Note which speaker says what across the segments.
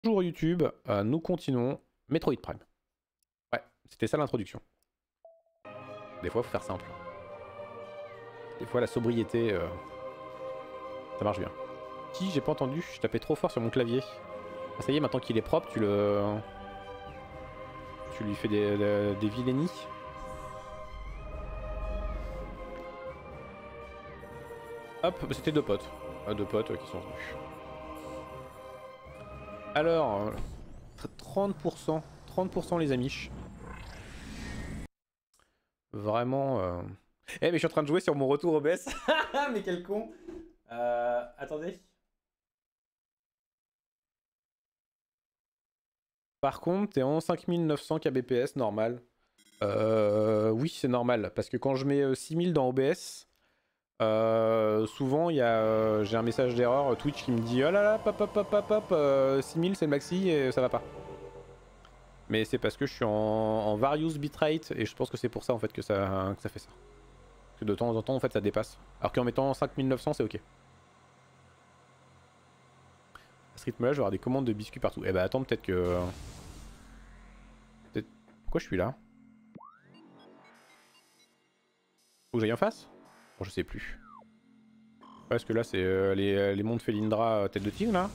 Speaker 1: Bonjour YouTube, nous continuons Metroid Prime. Ouais, c'était ça l'introduction. Des fois, faut faire simple. Des fois, la sobriété, ça marche bien. Qui j'ai pas entendu, je tapais trop fort sur mon clavier. Ah, ça y est, maintenant qu'il est propre, tu lui fais des vilainies. Hop, c'était deux potes. Deux potes qui sont venus. Alors, 30%, 30% les amiches. Vraiment. Eh mais je suis en train de jouer sur mon retour OBS. Mais quel con. Attendez. Par contre, t'es en 5900 kbps, normal. Oui, c'est normal. Parce que quand je mets 6000 dans OBS, souvent j'ai un message d'erreur Twitch qui me dit oh là là, pop pop pop pop pop, 6000 c'est le maxi et ça va pas. Mais c'est parce que je suis en various bitrate et je pense que c'est pour ça en fait que ça fait ça. Parce que de temps en temps en fait ça dépasse. Alors qu'en mettant 5900 c'est ok. À ce rythme là je vais avoir des commandes de biscuits partout. Eh bah attends peut-être que... Pourquoi je suis là? Faut que j'aille en face? Bon, je sais plus. Parce que là c'est les mondes Felindra tête de tigre là.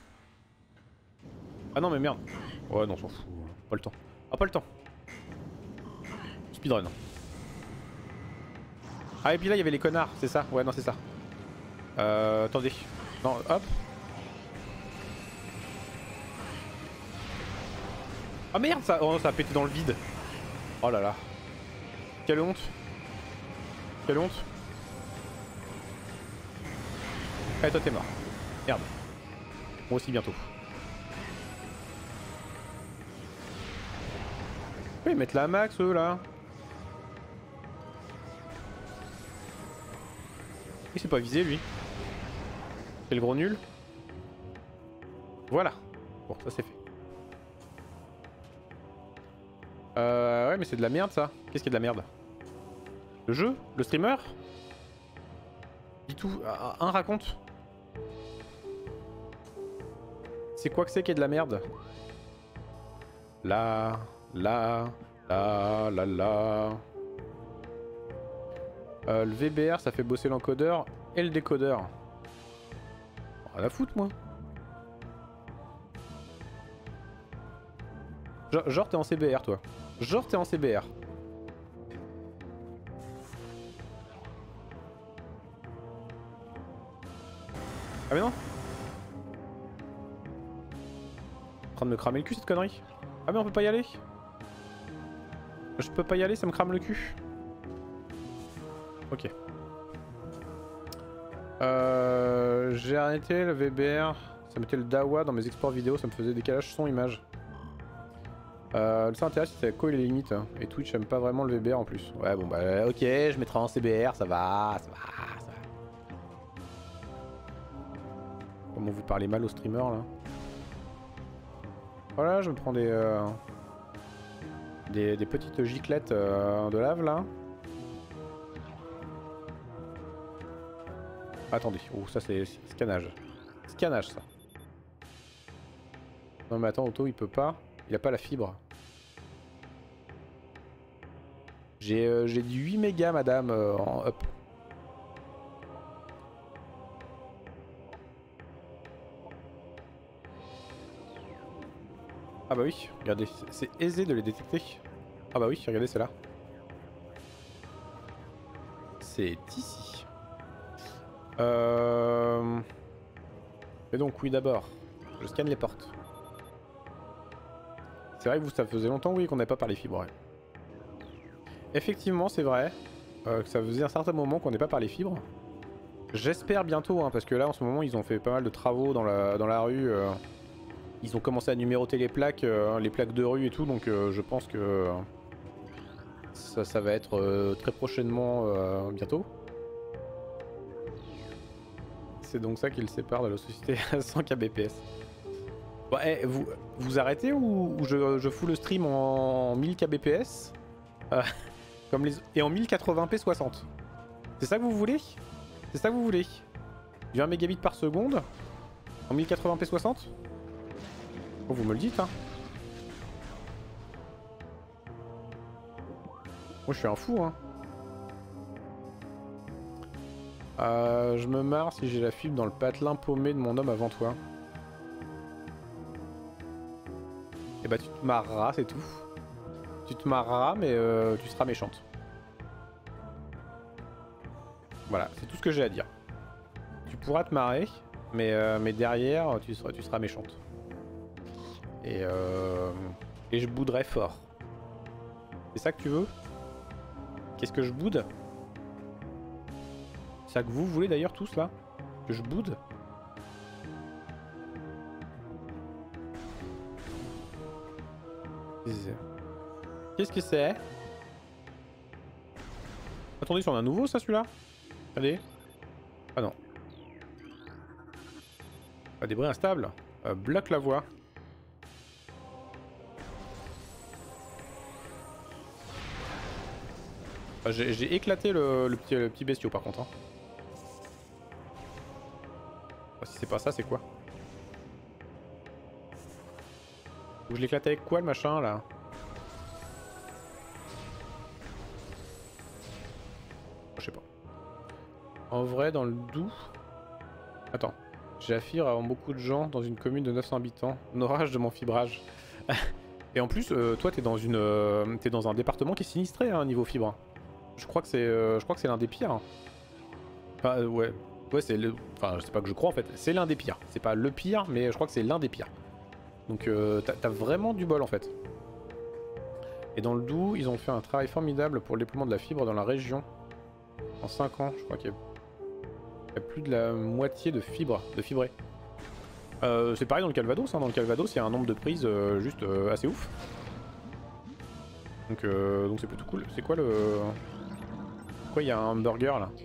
Speaker 1: Ah non mais merde. Ouais non on s'en fout. Pas le temps. Ah pas le temps. Speedrun. Ah et puis là il y avait les connards, c'est ça? Ouais non c'est ça. Attendez. Non hop. Ah merde ça, oh, ça a pété dans le vide. Oh là là. Quelle honte. Quelle honte. Allez toi t'es mort. Merde. Moi aussi bientôt. Oui ils mettent la max eux là. Il s'est pas visé lui. C'est le gros nul. Voilà. Bon ça c'est fait. Ouais mais c'est de la merde ça. Qu'est-ce qui est de la merde? Le jeu? Le streamer? Dis tout. Un raconte. C'est quoi que c'est qui est de la merde? La... le VBR ça fait bosser l'encodeur et le décodeur. Rien à foutre moi. Genre t'es en CBR toi. Genre t'es en CBR. Ah mais non. En train de me cramer le cul cette connerie. Ah mais on peut pas y aller. Je peux pas y aller, ça me crame le cul. Ok. J'ai arrêté le VBR. Ça mettait le DAWA dans mes exports vidéo, ça me faisait décalage son image. Le seul intérêt c'est quoi les limites hein. Et Twitch aime pas vraiment le VBR en plus. Ouais bon bah ok, je mettrai en CBR, ça va, ça va, ça va. Comment vous parlez mal au streamer là. Voilà, je me prends des petites giclettes de lave là. Attendez, oh ça c'est scannage. Scannage ça. Non mais attends, Auto il peut pas. Il a pas la fibre. J'ai du 8 mégas madame en up. Ah bah oui, regardez, c'est aisé de les détecter. Ah bah oui, regardez c'est là. C'est ici. Et donc oui d'abord, je scanne les portes. C'est vrai que vous ça faisait longtemps oui qu'on n'avait pas parlé fibres. Ouais. Effectivement c'est vrai que ça faisait un certain moment qu'on n'ait pas parlé fibres. J'espère bientôt hein, parce que là en ce moment ils ont fait pas mal de travaux dans la rue. Ils ont commencé à numéroter les plaques de rue et tout donc je pense que ça va être très prochainement bientôt. C'est donc ça qui le sépare de la société à 100 kbps. Bon, hey, vous arrêtez ou je fous le stream en 1000 kbps comme et en 1080p 60. C'est ça que vous voulez? C'est ça que vous voulez? Du 1 mégabit par seconde en 1080p 60? Oh, vous me le dites, hein. Moi je suis un fou, hein. Je me marre si j'ai la fibre dans le patelin paumé de mon homme avant toi. Et bah tu te marreras, c'est tout. Tu te marreras, mais tu seras méchante. Voilà, c'est tout ce que j'ai à dire. Tu pourras te marrer, mais derrière, tu seras méchante. Et je bouderai fort. C'est ça que tu veux? Qu'est-ce que je boude? C'est ça que vous voulez d'ailleurs tous là? Que je boude? Qu'est-ce que c'est? Attendez, sur un nouveau ça celui-là? Allez. Ah non. Ah, des bruits instables. Bloque la voie. J'ai éclaté le petit bestiau par contre. Hein. Si c'est pas ça, c'est quoi? Je l'éclate avec quoi le machin là? Je sais pas. En vrai, dans le Doubs... Attends. J'ai affiré avant beaucoup de gens dans une commune de 900 habitants. Orage de mon fibrage. Et en plus, toi t'es dans t'es dans un département qui est sinistré hein, niveau fibre. Je crois que c'est l'un des pires. Hein. Enfin, ouais. Ouais, c'est le... Enfin, je sais pas que je crois en fait. C'est l'un des pires. C'est pas le pire, mais je crois que c'est l'un des pires. Donc t'as vraiment du bol en fait. Et dans le Doubs, ils ont fait un travail formidable pour le déploiement de la fibre dans la région. En 5 ans, je crois qu'il y a plus de la moitié de fibré. C'est pareil dans le Calvados, hein. Dans le Calvados, il y a un nombre de prises juste assez ouf. Donc c'est plutôt cool. C'est quoi le... Pourquoi il y a un hamburger là?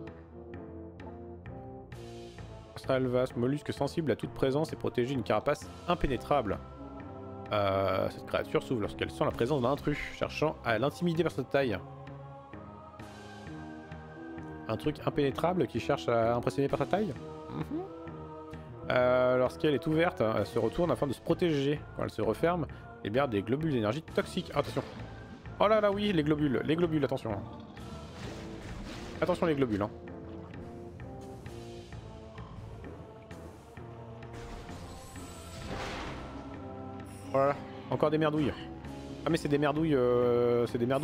Speaker 1: Alvas, mollusque sensible à toute présence et protégé d'une carapace impénétrable. Cette créature s'ouvre lorsqu'elle sent la présence d'un intrus, cherchant à l'intimider par sa taille. Un truc impénétrable qui cherche à impressionner par sa taille. Lorsqu'elle est ouverte, elle se retourne afin de se protéger. Quand elle se referme, elle libère des globules d'énergie toxiques. Attention. Oh là là, oui, les globules, attention. Attention les globules, hein. Voilà, encore des merdouilles. Ah mais c'est des merdouilles, de...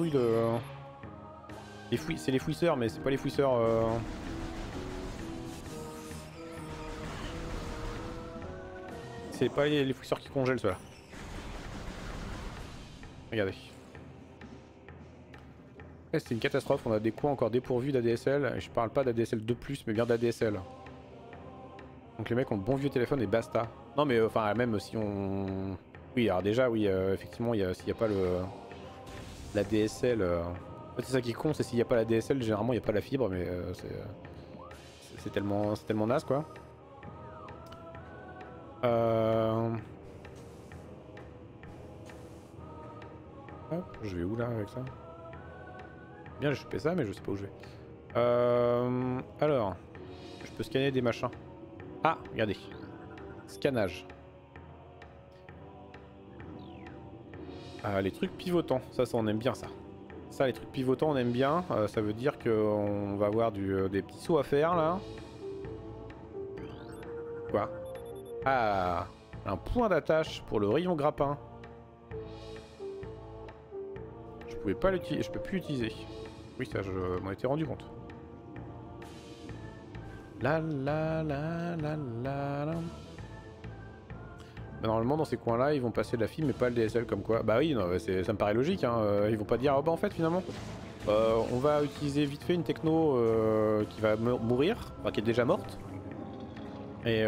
Speaker 1: C'est les fouisseurs, mais c'est pas les fouisseurs... C'est pas les fouisseurs qui congèlent ceux-là. Regardez. C'est une catastrophe, on a des coins encore dépourvus d'ADSL. Je parle pas d'ADSL 2+, mais bien d'ADSL. Donc les mecs ont le bon vieux téléphone et basta. Non mais enfin même si on... Oui alors déjà oui effectivement s'il n'y a pas la DSL... En fait, c'est ça qui est con, c'est s'il n'y a pas la DSL généralement il n'y a pas la fibre mais c'est tellement naze quoi. Hop, je vais où là avec ça? Bien j'ai chopé ça mais je sais pas où je vais. Alors, je peux scanner des machins. Ah, regardez. Scannage. Les trucs pivotants, ça on aime bien ça. Ça les trucs pivotants on aime bien, ça veut dire qu'on va avoir des petits sauts à faire là. Quoi? Ah, un point d'attache pour le rayon grappin. Je pouvais pas l'utiliser, je peux plus l'utiliser. Oui ça je m'en étais rendu compte. La la la la la la. Bah, normalement dans ces coins là ils vont passer de la fibre mais pas le DSL comme quoi. Bah oui non, ça me paraît logique hein. Ils vont pas dire oh bah en fait finalement on va utiliser vite fait une techno qui va mourir, enfin qui est déjà morte. Et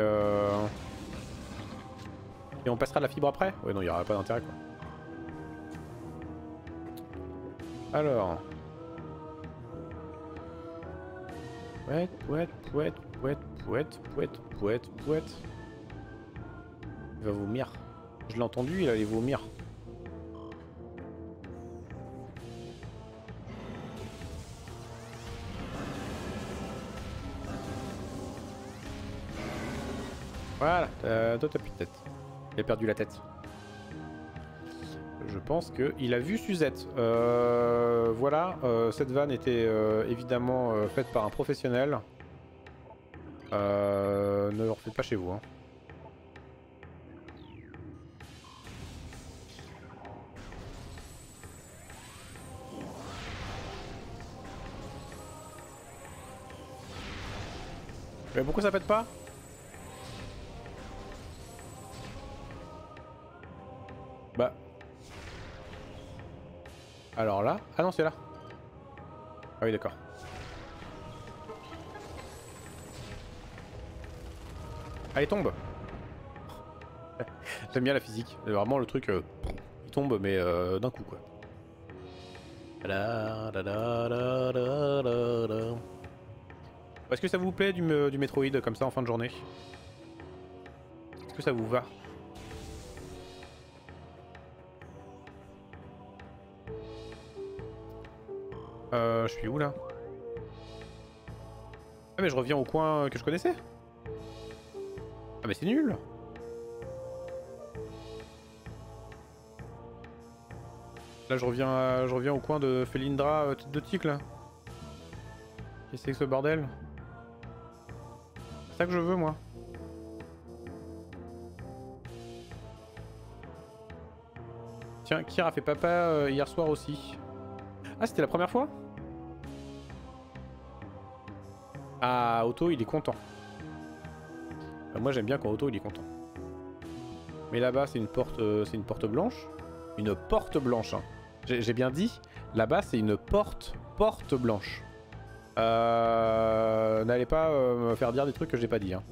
Speaker 1: on passera de la fibre après. Ouais non il y aura pas d'intérêt quoi. Alors. Pouette. Il va vomir. Je l'ai entendu, il allait vomir. Voilà, toi t'as plus de tête. Il a perdu la tête. Je pense qu'il a vu Suzette. Voilà, cette vanne était évidemment faite par un professionnel. Ne le refaites pas chez vous. Hein. Mais pourquoi ça pète pas? Bah. Alors là... Ah non, c'est là. Ah oui, d'accord. Allez, tombe. J'aime bien la physique. C'est vraiment le truc... il tombe, mais d'un coup, quoi. Est-ce que ça vous plaît du Metroid comme ça en fin de journée? Est-ce que ça vous va? Je suis où là? Ah mais je reviens au coin que je connaissais. Ah mais c'est nul. Là je reviens au coin de Felindra tête de tic là. Qu'est-ce que c'est que ce bordel? C'est ça que je veux moi. Tiens, Kira a fait papa hier soir aussi. Ah c'était la première fois? Ah Otto il est content. Moi j'aime bien quand Otto il est content. Mais là-bas c'est une porte blanche. Une porte blanche hein. J'ai bien dit, là-bas c'est une porte blanche. N'allez pas me faire dire des trucs que j'ai pas dit. Hein.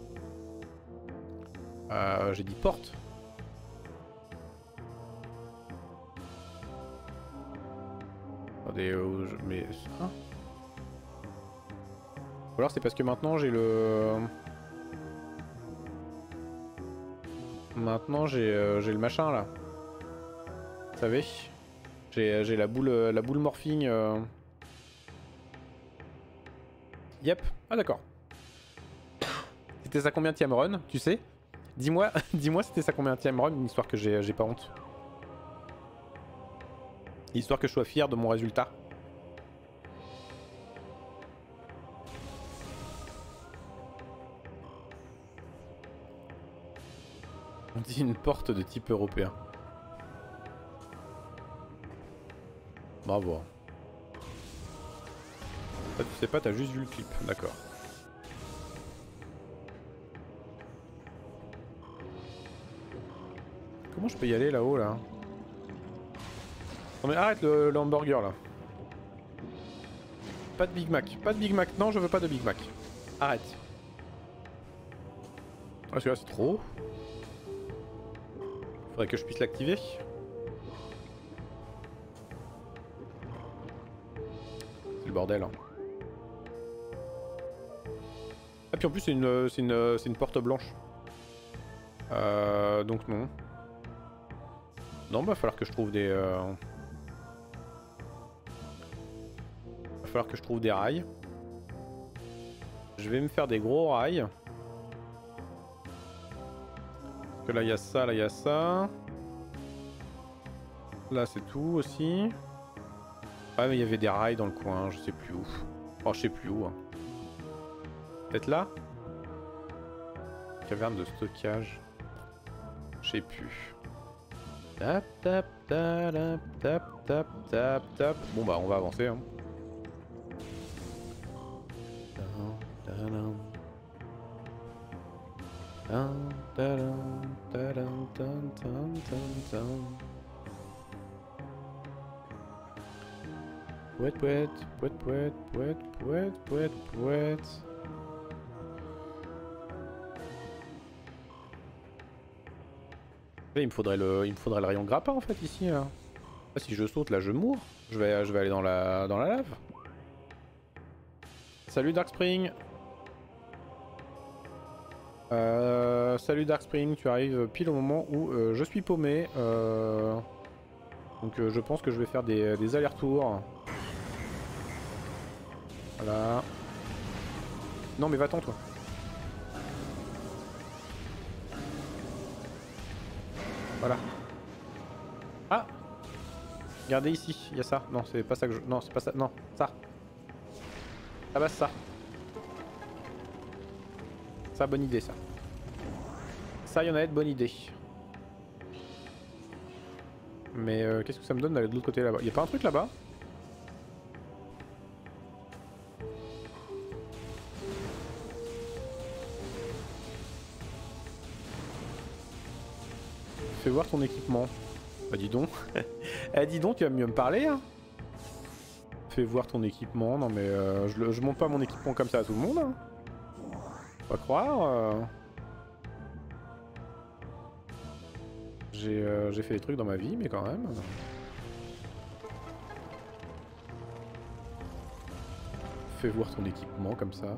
Speaker 1: J'ai dit porte. Attendez, mais... Hein ou alors c'est parce que maintenant j'ai le... Maintenant j'ai le machin là. Vous savez? J'ai la boule morphing. Yep. Ah d'accord. C'était sa combienième run, tu sais? Dis-moi c'était sa combienième run, histoire que j'ai pas honte. Histoire que je sois fier de mon résultat. On dit une porte de type européen. Bravo. Ah, tu sais pas, t'as juste vu le clip, d'accord. Comment je peux y aller là-haut là? Non mais arrête le hamburger là. Pas de Big Mac, pas de Big Mac, non je veux pas de Big Mac. Arrête. Ah celui-là c'est trop haut. Faudrait que je puisse l'activer. C'est le bordel. Hein. Ah puis en plus c'est une porte blanche. Donc non. Non bah va falloir que je trouve des... Va falloir que je trouve des rails. Je vais me faire des gros rails. Parce que là il y a ça, là il y a ça. Là c'est tout aussi. Ah mais il y avait des rails dans le coin, je sais plus où. Oh je sais plus où. Hein. Peut-être là? Caverne de stockage. Je sais plus. Tap tap tap tap tap tap tap. Bon bah on va avancer hein. Pouet pouet, pouet pouet, pouet pouet, pouet pouet. Là, il me faudrait le rayon grappin en fait ici là. Ah, si je saute là je mourre. Je vais aller dans la lave. Salut Darkspring. Salut Darkspring, tu arrives pile au moment où je suis paumé. Donc je pense que je vais faire des allers-retours. Voilà. Non mais va-t'en toi. Voilà. Ah! Regardez ici, il y a ça. Non, c'est pas ça que je... Non, c'est pas ça. Non, ça. Ah bah ça. Ça, bonne idée, ça. Ça, Yonahette, bonne idée. Mais qu'est-ce que ça me donne d'aller de l'autre côté là-bas? Y'a pas un truc là-bas? Fais voir ton équipement. Bah dis donc. Eh dis donc, tu vas mieux me parler hein. Fais voir ton équipement. Non mais je monte pas mon équipement comme ça à tout le monde. Hein. Faut pas croire. J'ai fait des trucs dans ma vie, mais quand même. Fais voir ton équipement comme ça.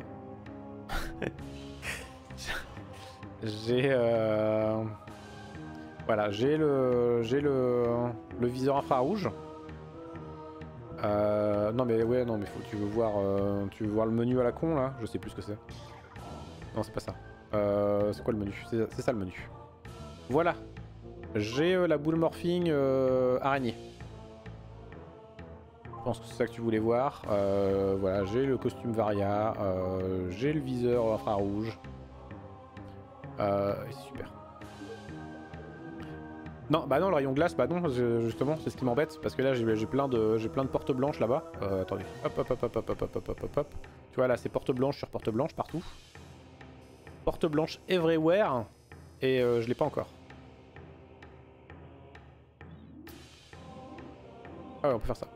Speaker 1: J'ai voilà, j'ai le viseur infrarouge. Non mais ouais, non mais tu veux voir le menu à la con là? Je sais plus ce que c'est. Non, c'est pas ça. C'est quoi le menu? C'est ça le menu. Voilà. J'ai la boule morphing araignée. Je pense que c'est ça que tu voulais voir. Voilà, j'ai le costume Varia. J'ai le viseur infrarouge. C'est super. Non, bah non, le rayon glace, bah non, justement, c'est ce qui m'embête. Parce que là, j'ai plein de portes blanches là-bas. Attendez. Hop, hop, hop, hop, hop, hop, hop, hop, hop, hop. Tu vois, là, c'est porte blanche sur porte blanche partout. Porte blanche everywhere. Et je l'ai pas encore. Ah ouais, on peut faire ça.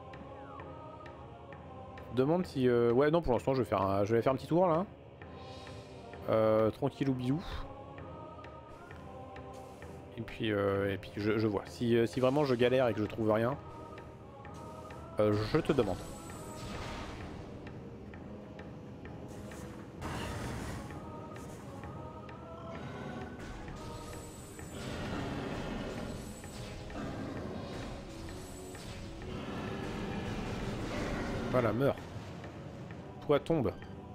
Speaker 1: Demande si... Ouais, non, pour l'instant, je vais faire un petit tour, là. Tranquille ou bilou. Et puis je vois. Si vraiment je galère et que je trouve rien, je te demande. Voilà, meurs. Toi, tombe.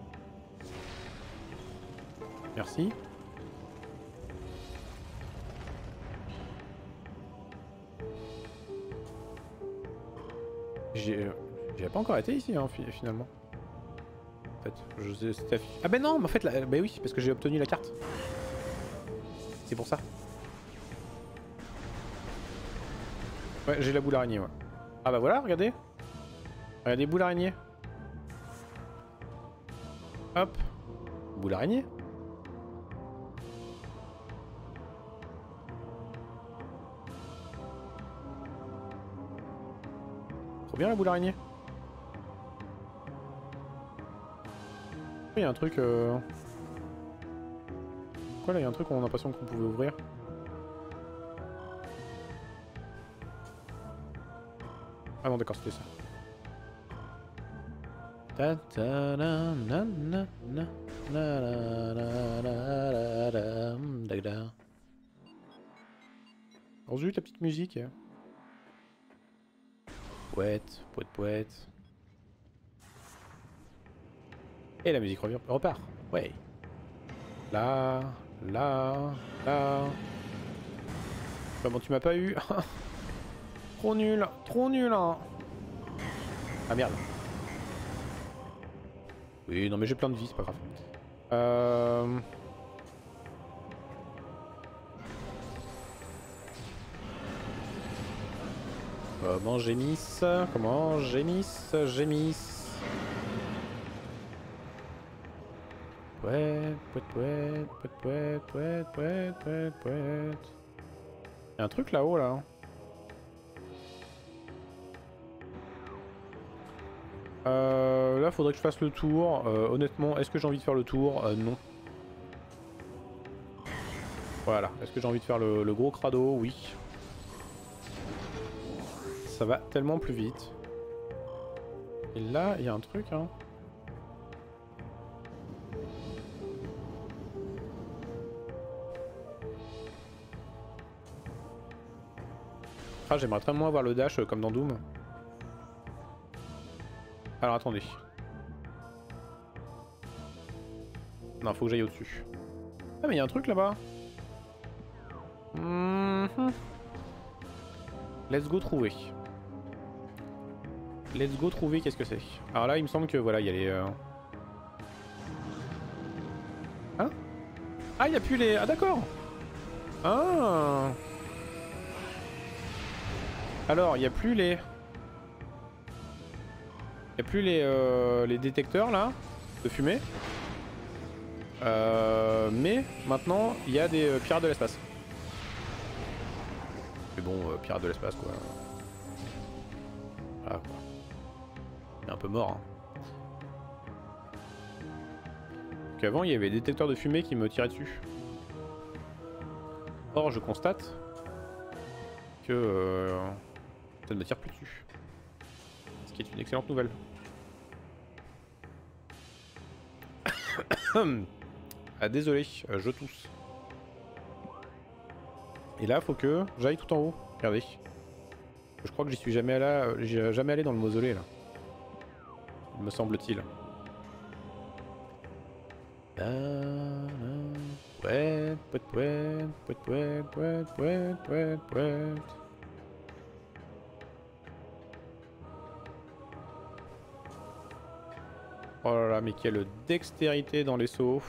Speaker 1: Merci. J'ai pas encore été ici, hein, finalement. En fait, je sais... Ah ben non, mais en fait, bah oui, parce que j'ai obtenu la carte. C'est pour ça. Ouais, j'ai la boule araignée, ouais. Ah bah voilà, regardez. Regardez, boule araignée. Hop. Boule araignée. Trop bien la boule araignée. Il y a un truc... Quoi là, il y a un truc, on a l'impression qu'on pouvait ouvrir. Ah non, d'accord, c'était ça. Oh zut, la petite musique. Poète, poète, poète. Et la musique repart. Ouais. Là, là, là. Comment tu m'as pas eu? Trop nul, hein. Ah merde. Oui, non mais j'ai plein de vie, c'est pas grave. Comment gémisse? Comment gémisse? Gémisse. Pouet, pouet, pouet, pouet, pouet, pouet, pouet, pouet, pouet. Y'a un truc là-haut là. Là, faudrait que je fasse le tour. Honnêtement, est-ce que j'ai envie de faire le tour? Non. Voilà. Est-ce que j'ai envie de faire le gros crado? Oui. Ça va tellement plus vite. Et là, il y a un truc, hein. Ah, j'aimerais tellement avoir le dash comme dans Doom. Alors attendez. Non, faut que j'aille au-dessus. Ah mais il y a un truc là-bas. Let's go trouver. Let's go trouver qu'est-ce que c'est. Alors là il me semble que voilà il y a les... Hein? Ah il n'y a plus les... Ah d'accord. Ah. Alors il n'y a plus les... Il n'y a plus les détecteurs là de fumée. Mais maintenant il y a des pirates de l'espace. Mais bon, pirates de l'espace quoi. Voilà quoi. Il est un peu mort. Hein. Donc avant il y avait des détecteurs de fumée qui me tiraient dessus. Or je constate que ça ne me tire plus dessus. Ce qui est une excellente nouvelle. Ah désolé, je tousse. Et là faut que j'aille tout en haut. Regardez. Je crois que j'y suis jamais allé dans le mausolée là. Me semble-t-il. Ouais, oh là là, mais quelle dextérité dans les sauts.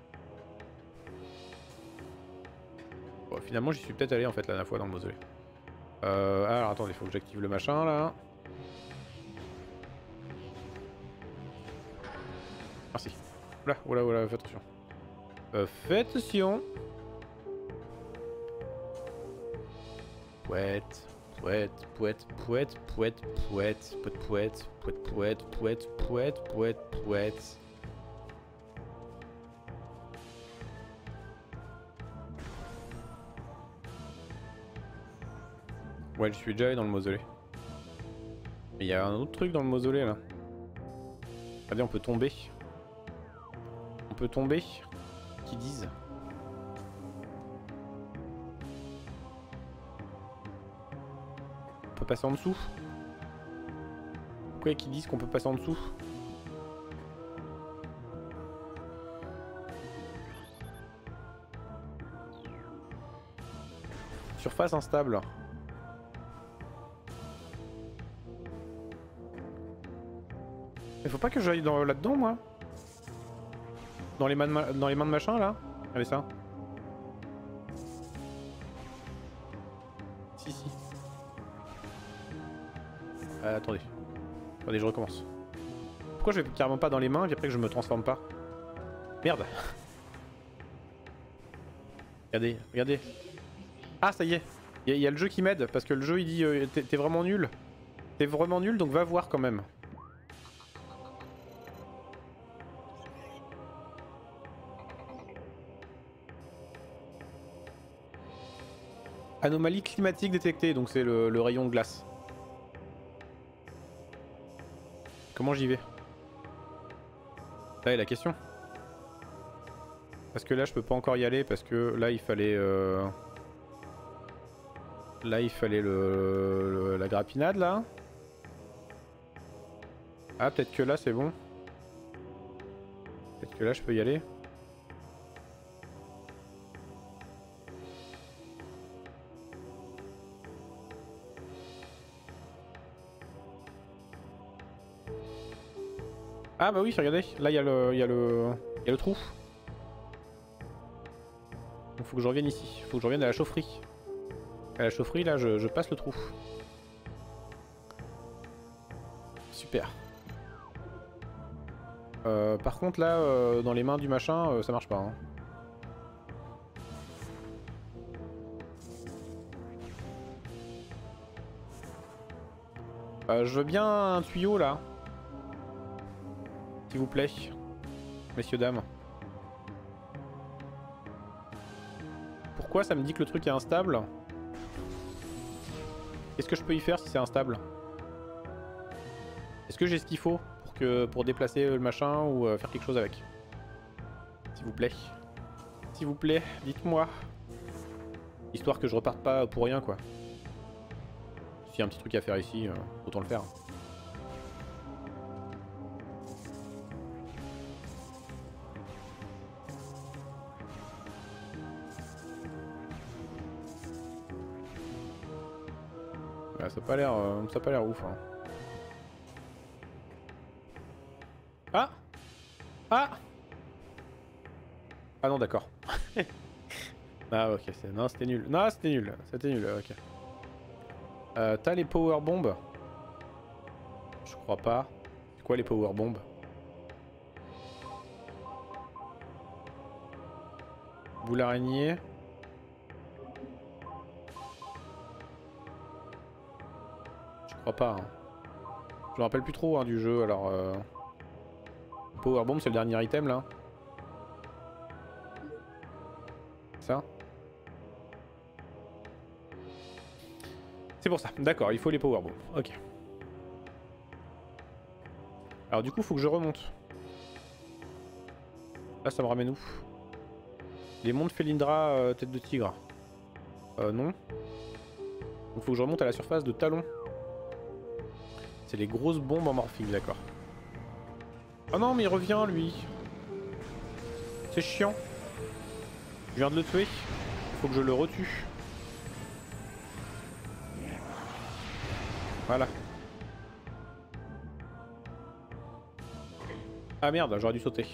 Speaker 1: Bon, finalement, j'y suis peut-être allé en fait la dernière fois dans le mausolée. Alors attendez, il faut que j'active le machin là. Merci. Oula, oula, oula, fais attention. Fais attention. Pouette, pouette, pouette, pouette, pouette, pouette, pouette, pouette, pouette, pouette, pouette, pouette, pouette. Ouais, je suis déjà allé dans le mausolée. Mais il y a un autre truc dans le mausolée là. Regardez, on peut tomber. On peut tomber. Qui disent. On peut passer en dessous. Pourquoi qui disent qu'on peut passer en dessous? Surface instable. Mais faut pas que j'aille là-dedans moi. Dans les mains de machin là. Regardez ça. Si si. Attendez. Attendez, je recommence. Pourquoi je vais carrément pas dans les mains et puis après que je me transforme pas? Merde. Regardez, regardez. Ah ça y est. Il y a le jeu qui m'aide parce que le jeu il dit t'es vraiment nul. T'es vraiment nul donc va voir quand même. Anomalie climatique détectée, donc c'est le rayon de glace. Comment j'y vais? Là est la question. Parce que là je peux pas encore y aller parce que là il fallait... Là il fallait la grappinade là. Ah peut-être que là c'est bon. Peut-être que là je peux y aller. Ah bah oui, regardez, là il y a le trou. Donc faut que je revienne ici, faut que je revienne à la chaufferie. À la chaufferie là je passe le trou. Super. Par contre là dans les mains du machin ça marche pas. Hein. Je veux bien un tuyau là. S'il vous plaît, messieurs, dames. Pourquoi ça me dit que le truc est instable? Qu'est-ce que je peux y faire si c'est instable? Est-ce que j'ai ce qu'il faut pour déplacer le machin ou faire quelque chose avec? S'il vous plaît. S'il vous plaît, dites-moi. Histoire que je reparte pas pour rien quoi. S'il y a un petit truc à faire ici, autant le faire. Ouais, ça a pas l'air ouf. Hein. Ah! Ah! Ah non, d'accord. Ah ok, non c'était nul. Non, c'était nul. C'était nul, ok. T'as les power bombs? Je crois pas. C'est quoi les power bombs? Boule araignée. Je crois pas. Hein. Je me rappelle plus trop hein, du jeu alors. Power bomb c'est le dernier item là. Ça? C'est pour ça. D'accord, il faut les power bombs. Ok. Alors du coup faut que je remonte. Là ça me ramène où? Les monts de Felindra tête de tigre. Non. Donc faut que je remonte à la surface de Talon. C'est les grosses bombes amorphiques, d'accord. Oh non mais il revient lui. C'est chiant. Je viens de le tuer. Faut que je le retue. Voilà. Ah merde, j'aurais dû sauter.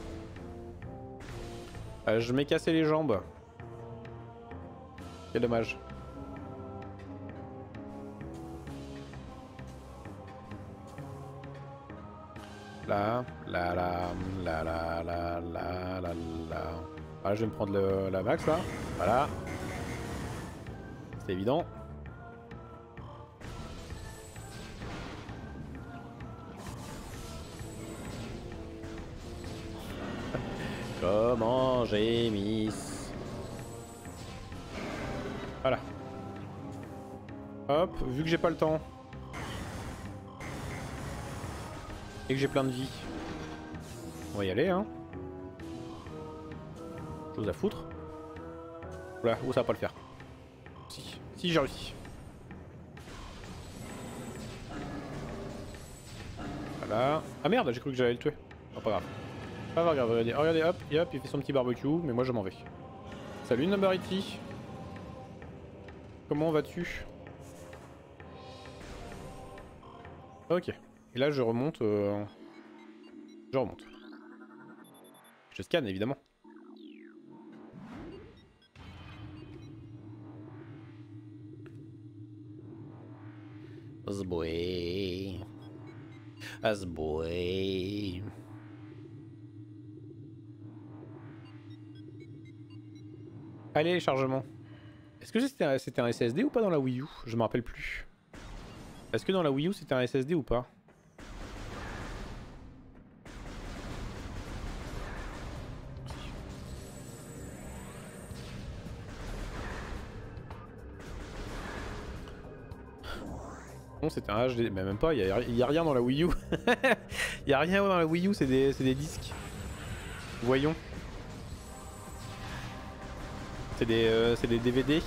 Speaker 1: Je m'ai cassé les jambes. Quel dommage. Là, là, là, là, là, là, là, là, là. Ah, je vais me prendre la max là. Voilà. C'est évident. Comment j'ai mis. Voilà. Hop, vu que j'ai pas le temps. Et que j'ai plein de vie. On va y aller hein. Chose à foutre. Oula, où ça va pas le faire. Si j'ai réussi. Voilà. Ah merde, j'ai cru que j'allais le tuer. Non, pas grave. Pas grave, regardez, regardez, hop, hop, il fait son petit barbecue, mais moi je m'en vais. Salut Numberity. Comment vas-tu? Ok. Et là je remonte. Je remonte. Je scanne évidemment. Asboy. Asboy. Allez, les chargements. Est-ce que c'était un SSD ou pas dans la Wii U? Je me rappelle plus. Est-ce que dans la Wii U c'était un SSD ou pas? Non, c'était un HD, mais même pas, il y a rien dans la Wii U. Il y a rien dans la Wii U, c'est des disques. Voyons. C'est des DVD.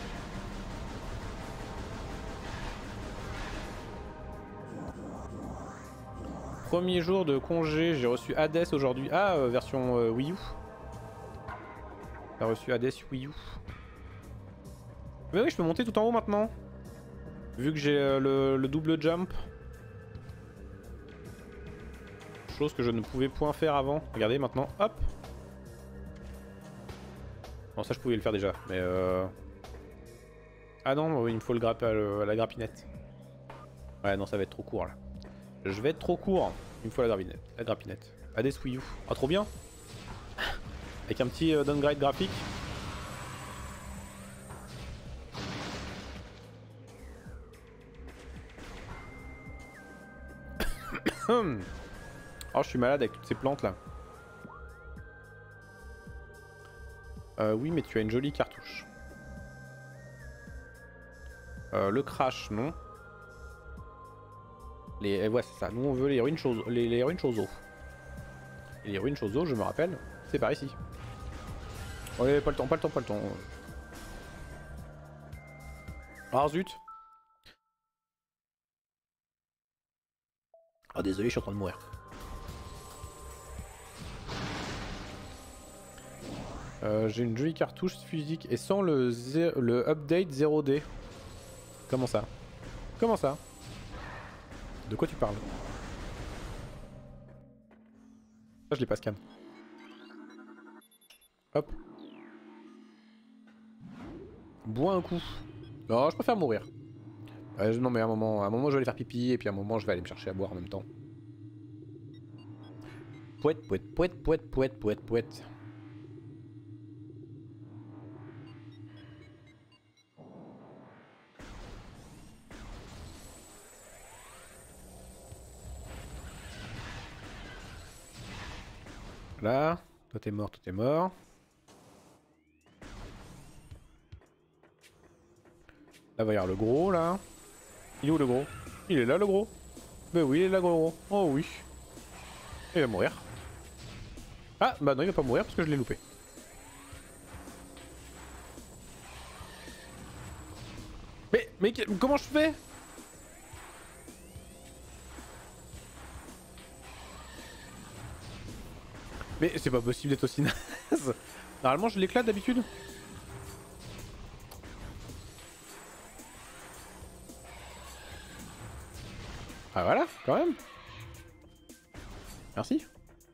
Speaker 1: Premier jour de congé, j'ai reçu Hades aujourd'hui. Ah, version Wii U. J'ai reçu Hades Wii U. Mais oui, je peux monter tout en haut maintenant. Vu que j'ai le double jump. Chose que je ne pouvais point faire avant. Regardez maintenant, hop. Bon, ça je pouvais le faire déjà, mais ah non, il me faut le la grappinette. Ouais, non, ça va être trop court là. Je vais être trop court. Il me faut la grappinette. Hades Wii U. Ah, trop bien. Avec un petit downgrade graphique. Oh, je suis malade avec toutes ces plantes là. Oui, mais tu as une jolie cartouche. Le crash, non. Ouais, c'est ça. Nous, on veut les ruines Chozo. Les ruines Chozo. Et les ruines Chozo, je me rappelle, c'est par ici. Ouais, pas le temps, pas le temps, pas le temps. Ah zut. Ah désolé, je suis en train de mourir. J'ai une jolie cartouche physique et sans le update 0D. Comment ça? Comment ça? De quoi tu parles? Ah, je l'ai pas scan. Hop. Bois un coup. Non, je préfère mourir. Non mais à un moment je vais aller faire pipi et puis à un moment je vais aller me chercher à boire en même temps. Pouette, pouette, pouette, pouette, pouette, pouette, pouette. Là, toi t'es mort, toi t'es mort. Là va y avoir le gros là. Il est où le gros? Il est là le gros? Ben oui, il est là le gros. Oh oui. Il va mourir. Ah bah non, il va pas mourir parce que je l'ai loupé. Mais comment je fais? Mais c'est pas possible d'être aussi naze. Normalement je l'éclate d'habitude. Ah voilà, quand même. Merci.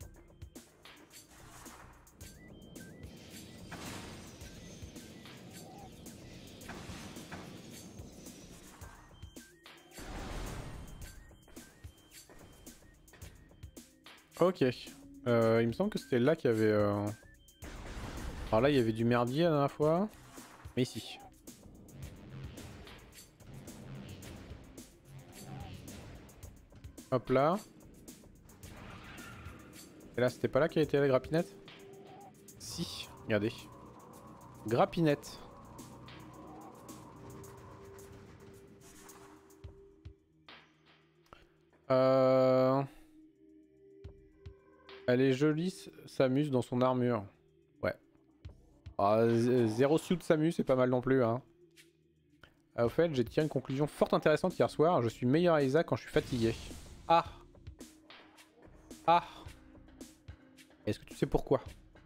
Speaker 1: Ok. Il me semble que c'était là qu'il y avait... Alors là, il y avait du merdier la dernière fois. Mais ici. Hop là. Et là, c'était pas là qu'il y a été la grappinette? Si, regardez. Grappinette. Elle est jolie, Samus, dans son armure. Ouais. Ah, zéro suit de Samus, c'est pas mal non plus, hein. Au fait, j'ai tiré une conclusion fort intéressante hier soir. Je suis meilleur à Isaac quand je suis fatigué. Ah. Ah. Est-ce que tu sais pourquoi?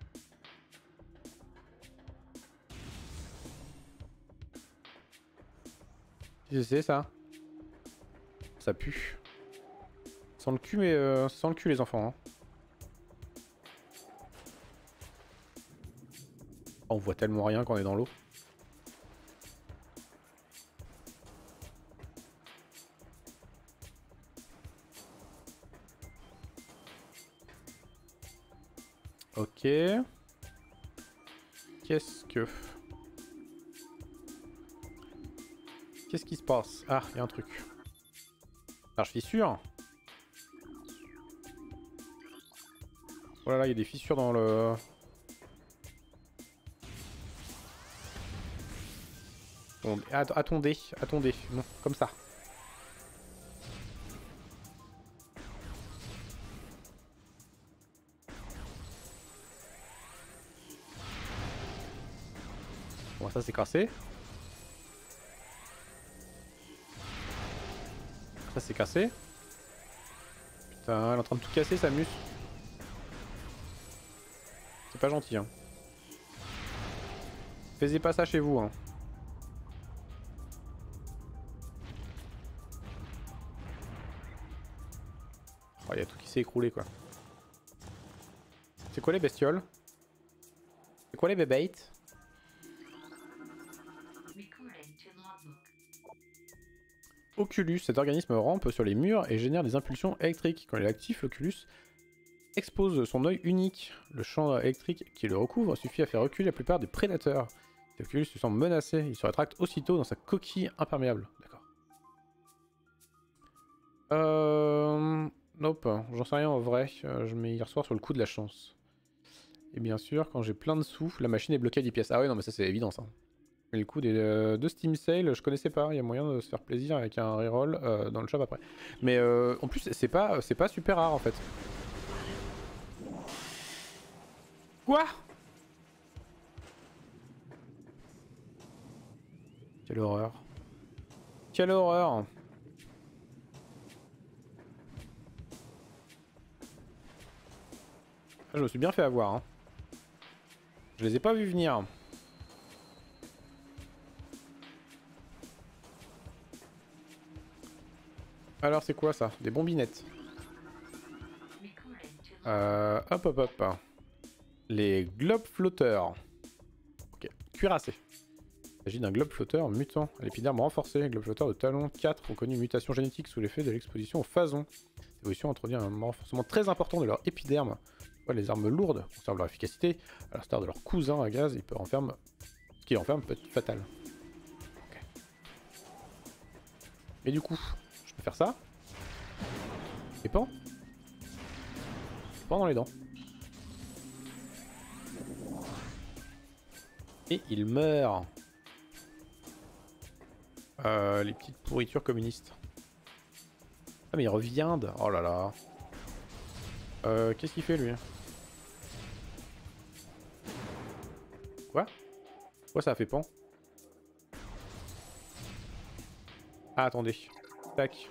Speaker 1: Tu sais ça? Ça pue. Sans le cul, mais sans le cul les enfants. Hein. On voit tellement rien quand on est dans l'eau. Ok. Qu'est-ce que... Qu'est-ce qui se passe? Ah, il y a un truc. Alors, fissure. Oh là là, il y a des fissures dans le... Bon, attendez, attendez. Non, comme ça. Bon, ça c'est cassé. Ça c'est cassé. Putain, elle est en train de tout casser, Samus. C'est pas gentil, hein. Faisez pas ça chez vous, hein. Oh, y a tout qui s'est écroulé, quoi. C'est quoi les bestioles? C'est quoi les bébêtes? Oculus, cet organisme rampe sur les murs et génère des impulsions électriques. Quand il est actif, l'Oculus expose son œil unique. Le champ électrique qui le recouvre suffit à faire reculer la plupart des prédateurs. Si l'Oculus se sent menacé, il se rétracte aussitôt dans sa coquille imperméable. D'accord. Nope, j'en sais rien en vrai. Je mets hier soir sur le coup de la chance. Et bien sûr, quand j'ai plein de sous, la machine est bloquée à 10 pièces. Ah ouais, non mais ça c'est évident ça. Et le coup des deux Steam Sale, je connaissais pas. Il y a moyen de se faire plaisir avec un reroll dans le shop après. Mais en plus, c'est pas super rare en fait. Quoi? Quelle horreur. Quelle horreur. Ah, je me suis bien fait avoir. Hein. Je les ai pas vus venir. Alors c'est quoi ça? Des bombinettes. Hop hop hop. Les globes flotteurs. Ok, cuirassé. Il s'agit d'un globe flotteur mutant à l'épiderme renforcé. Globe flotteur de talon 4 ont connu une mutation génétique sous l'effet de l'exposition au phazon. Cette évolution introduit un renforcement très important de leur épiderme. Les armes lourdes conservent leur efficacité, à l'instar de leur cousin à gaz, ce qui renferme peut être fatal. Okay. Et du coup, je peux faire ça. Et pan. Pan dans les dents. Et il meurt. Les petites pourritures communistes. Ah mais il revient de... Oh là là. Qu'est-ce qu'il fait lui? Quoi? Pourquoi ça a fait pan? Ah attendez. Tac.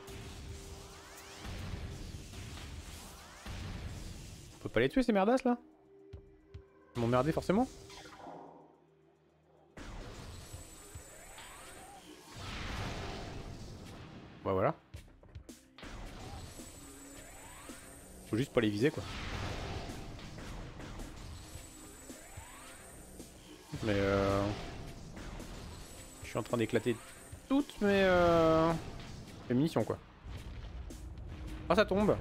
Speaker 1: On peut pas les tuer ces merdasses là? Ils m'ont merdé forcément? Bah voilà. Faut juste pas les viser quoi. Mais je suis en train d'éclater toutes mes munitions quoi. Ah ça tombe.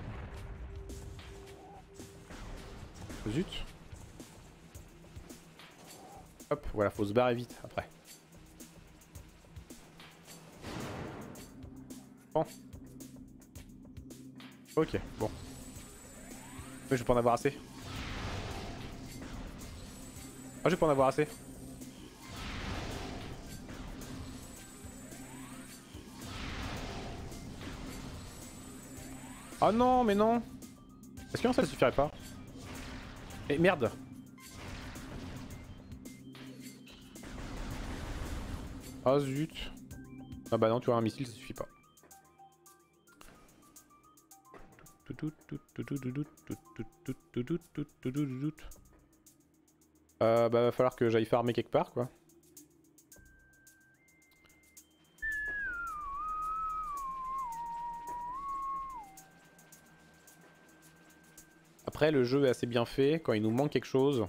Speaker 1: Zut. Hop, voilà, faut se barrer vite après. Bon. Ok, bon. Mais je vais pas en avoir assez. Ah, je vais pas en avoir assez. Oh non, mais non. Est-ce que non, ça ne suffirait pas? Eh merde. Ah zut. Ah bah non, tu vois, un missile ça suffit pas. Bah va falloir que j'aille farmer quelque part quoi. Après le jeu est assez bien fait quand il nous manque quelque chose.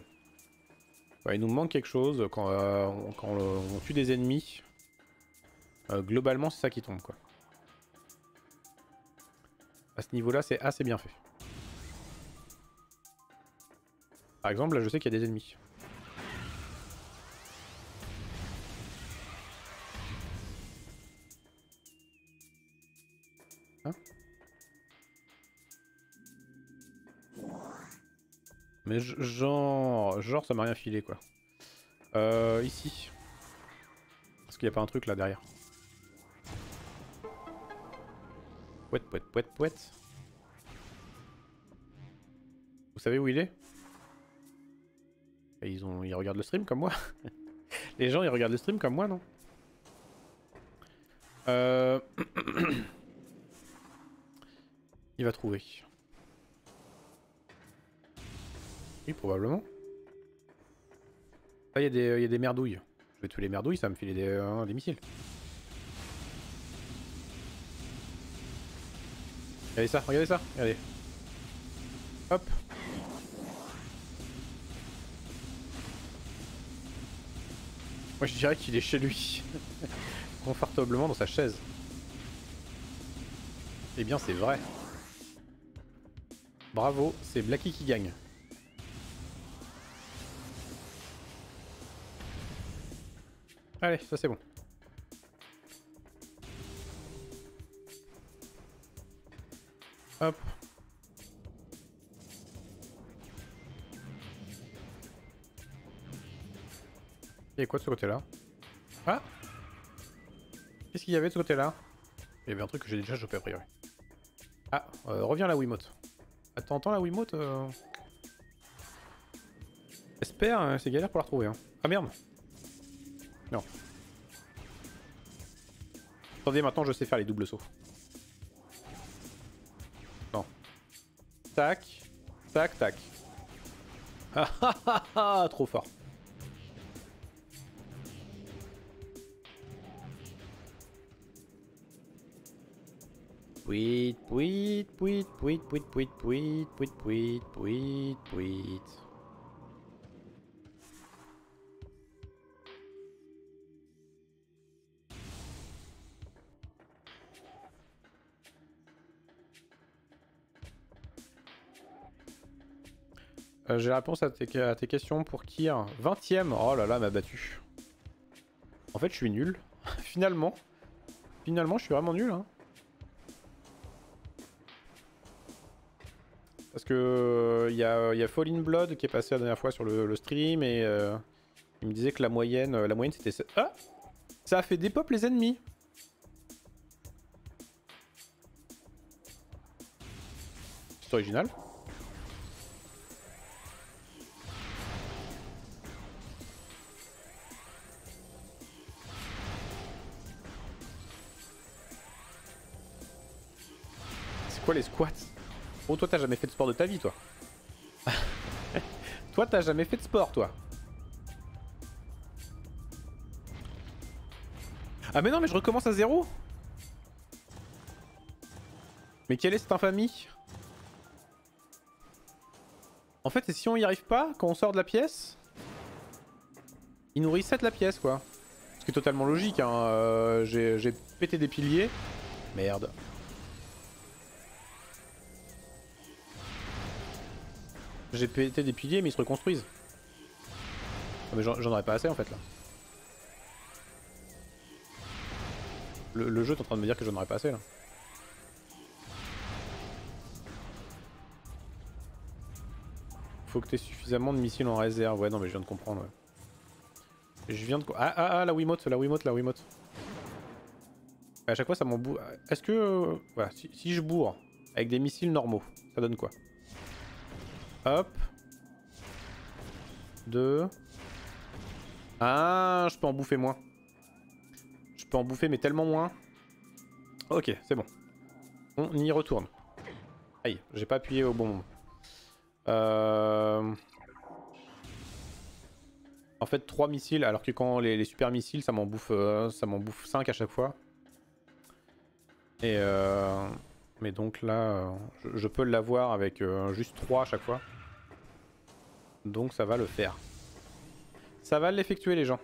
Speaker 1: Quand on tue des ennemis, globalement c'est ça qui tombe quoi. À ce niveau là c'est assez bien fait. Par exemple là je sais qu'il y a des ennemis. Hein? Mais genre ça m'a rien filé quoi. Ici. Est-ce qu'il n'y a pas un truc là derrière? Pouet, pouet, pouet, pouet. Vous savez où il est? Et ils regardent le stream comme moi. Les gens ils regardent le stream comme moi non? Il va trouver. Oui probablement. Là il y a des merdouilles. Je vais tuer les merdouilles, ça va me filer des missiles. Regardez ça, regardez. Hop. Moi je dirais qu'il est chez lui. Confortablement dans sa chaise. Eh bien c'est vrai. Bravo, c'est Blacky qui gagne. Allez, ça c'est bon. Hop. Il y a quoi de ce côté-là? Ah! Qu'est-ce qu'il y avait de ce côté-là? Il y avait un truc que j'ai déjà chopé a priori. Ah, reviens la Wiimote. Attends, la Wiimote J'espère, c'est galère pour la retrouver. Hein. Ah merde! Non. Attendez, maintenant je sais faire les doubles sauts. Non. Tac. Tac, tac. Ah ah ah ah! Trop fort. Pouit, pouit, pouit, pouit, pouit, pouit, pouit, pouit, pouit, pouit, pouit. J'ai la réponse à tes questions pour Kyr. 20ème. Oh là là, m'a battu. En fait, je suis nul. Finalement. Finalement, je suis vraiment nul. Hein. Parce que y a Fall in Blood qui est passé la dernière fois sur le stream et il me disait que la moyenne c'était... Ah, ça a fait dépop les ennemis. C'est original. C'est quoi les squats? Oh, toi t'as jamais fait de sport de ta vie, toi. Toi t'as jamais fait de sport, toi. Ah mais non, mais je recommence à zéro. Mais quelle est cette infamie? En fait, et si on y arrive pas, quand on sort de la pièce, il nous reset la pièce, quoi. Ce qui est totalement logique, hein. J'ai pété des piliers. Merde. J'ai pété des piliers, mais ils se reconstruisent. Non, mais j'en aurais pas assez, en fait, là. Le jeu est en train de me dire que j'en aurais pas assez, là. Faut que t'aies suffisamment de missiles en réserve. Ouais, non, mais je viens de comprendre, ouais. Je viens de... Ah, la Wiimote, la Wiimote, la Wiimote. À chaque fois, ça m'embourre. Est-ce que... voilà, si je bourre avec des missiles normaux, ça donne quoi? Hop. 2. Ah, je peux en bouffer moins. Je peux en bouffer, mais tellement moins. Ok, c'est bon. On y retourne. Aïe, j'ai pas appuyé au bon moment. En fait, 3 missiles, alors que quand les super missiles, ça m'en bouffe 5 à chaque fois. Et mais donc là, je peux l'avoir avec juste 3 à chaque fois. Donc ça va le faire. Ça va l'effectuer, les gens.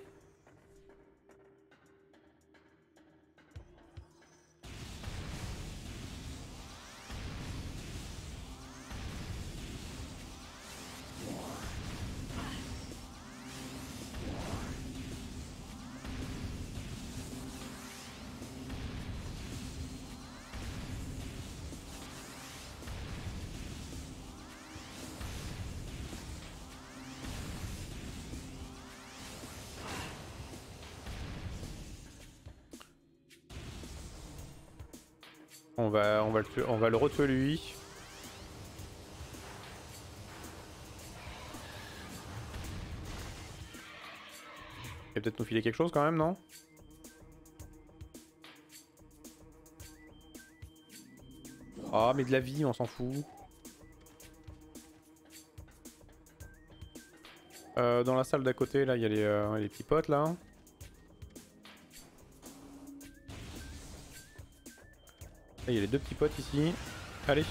Speaker 1: On va le retuer lui. Il va peut-être nous filer quelque chose quand même, non? Ah, mais de la vie, on s'en fout. Dans la salle d'à côté, là, il y a les petits potes, là. Il y a les 2 petits potes ici. Allez.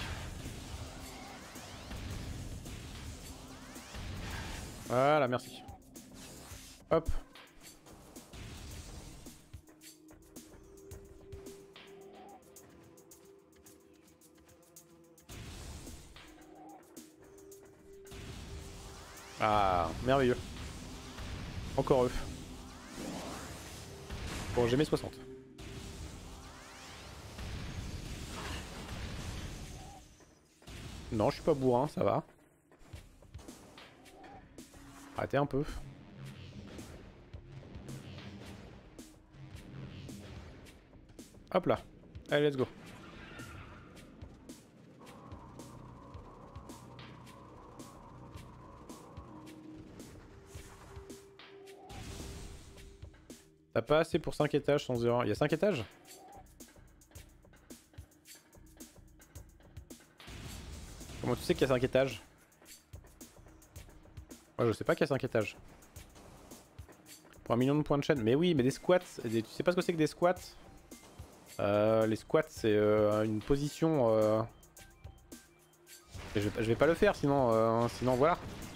Speaker 1: Voilà, merci. Hop. Ah, merveilleux. Encore eux. Bon, j'ai mes 60. Non, je suis pas bourrin, ça va. Arrêtez un peu. Hop là. Allez, let's go. T'as pas assez pour 5 étages sans 0. Il y a 5 étages? Comment tu sais qu'il y a 5 étages? Moi je sais pas qu'il y a 5 étages. Pour 1 million de points de chaîne. Mais oui, mais des squats. Tu sais pas ce que c'est que des squats? Les squats, c'est une position... Je vais pas le faire, sinon voilà.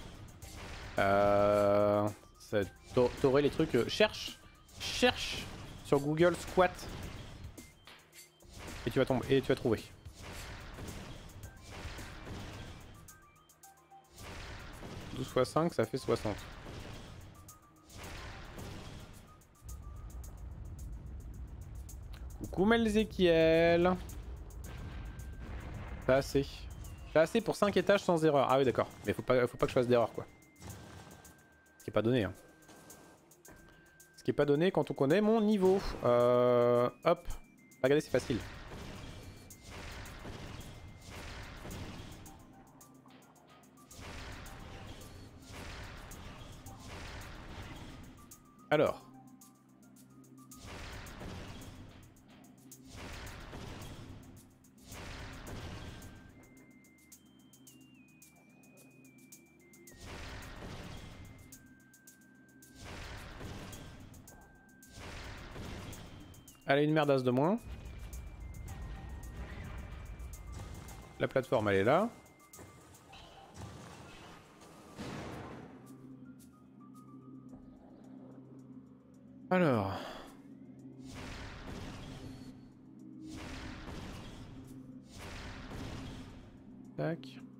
Speaker 1: T'aurais les trucs... cherche sur Google squat. Et tu vas tomber, et tu vas trouver. « 12 x 5, ça fait 60. Coucou Melzekiel. Pas assez. Pas assez pour 5 étages sans erreur. Ah oui d'accord. Mais faut pas que je fasse d'erreur quoi. Ce qui est pas donné. Hein. Ce qui est pas donné quand on connaît mon niveau. Hop. Regardez c'est facile. Alors. Allez, une merdasse de moins. La plateforme, elle est là. Alors... Tac.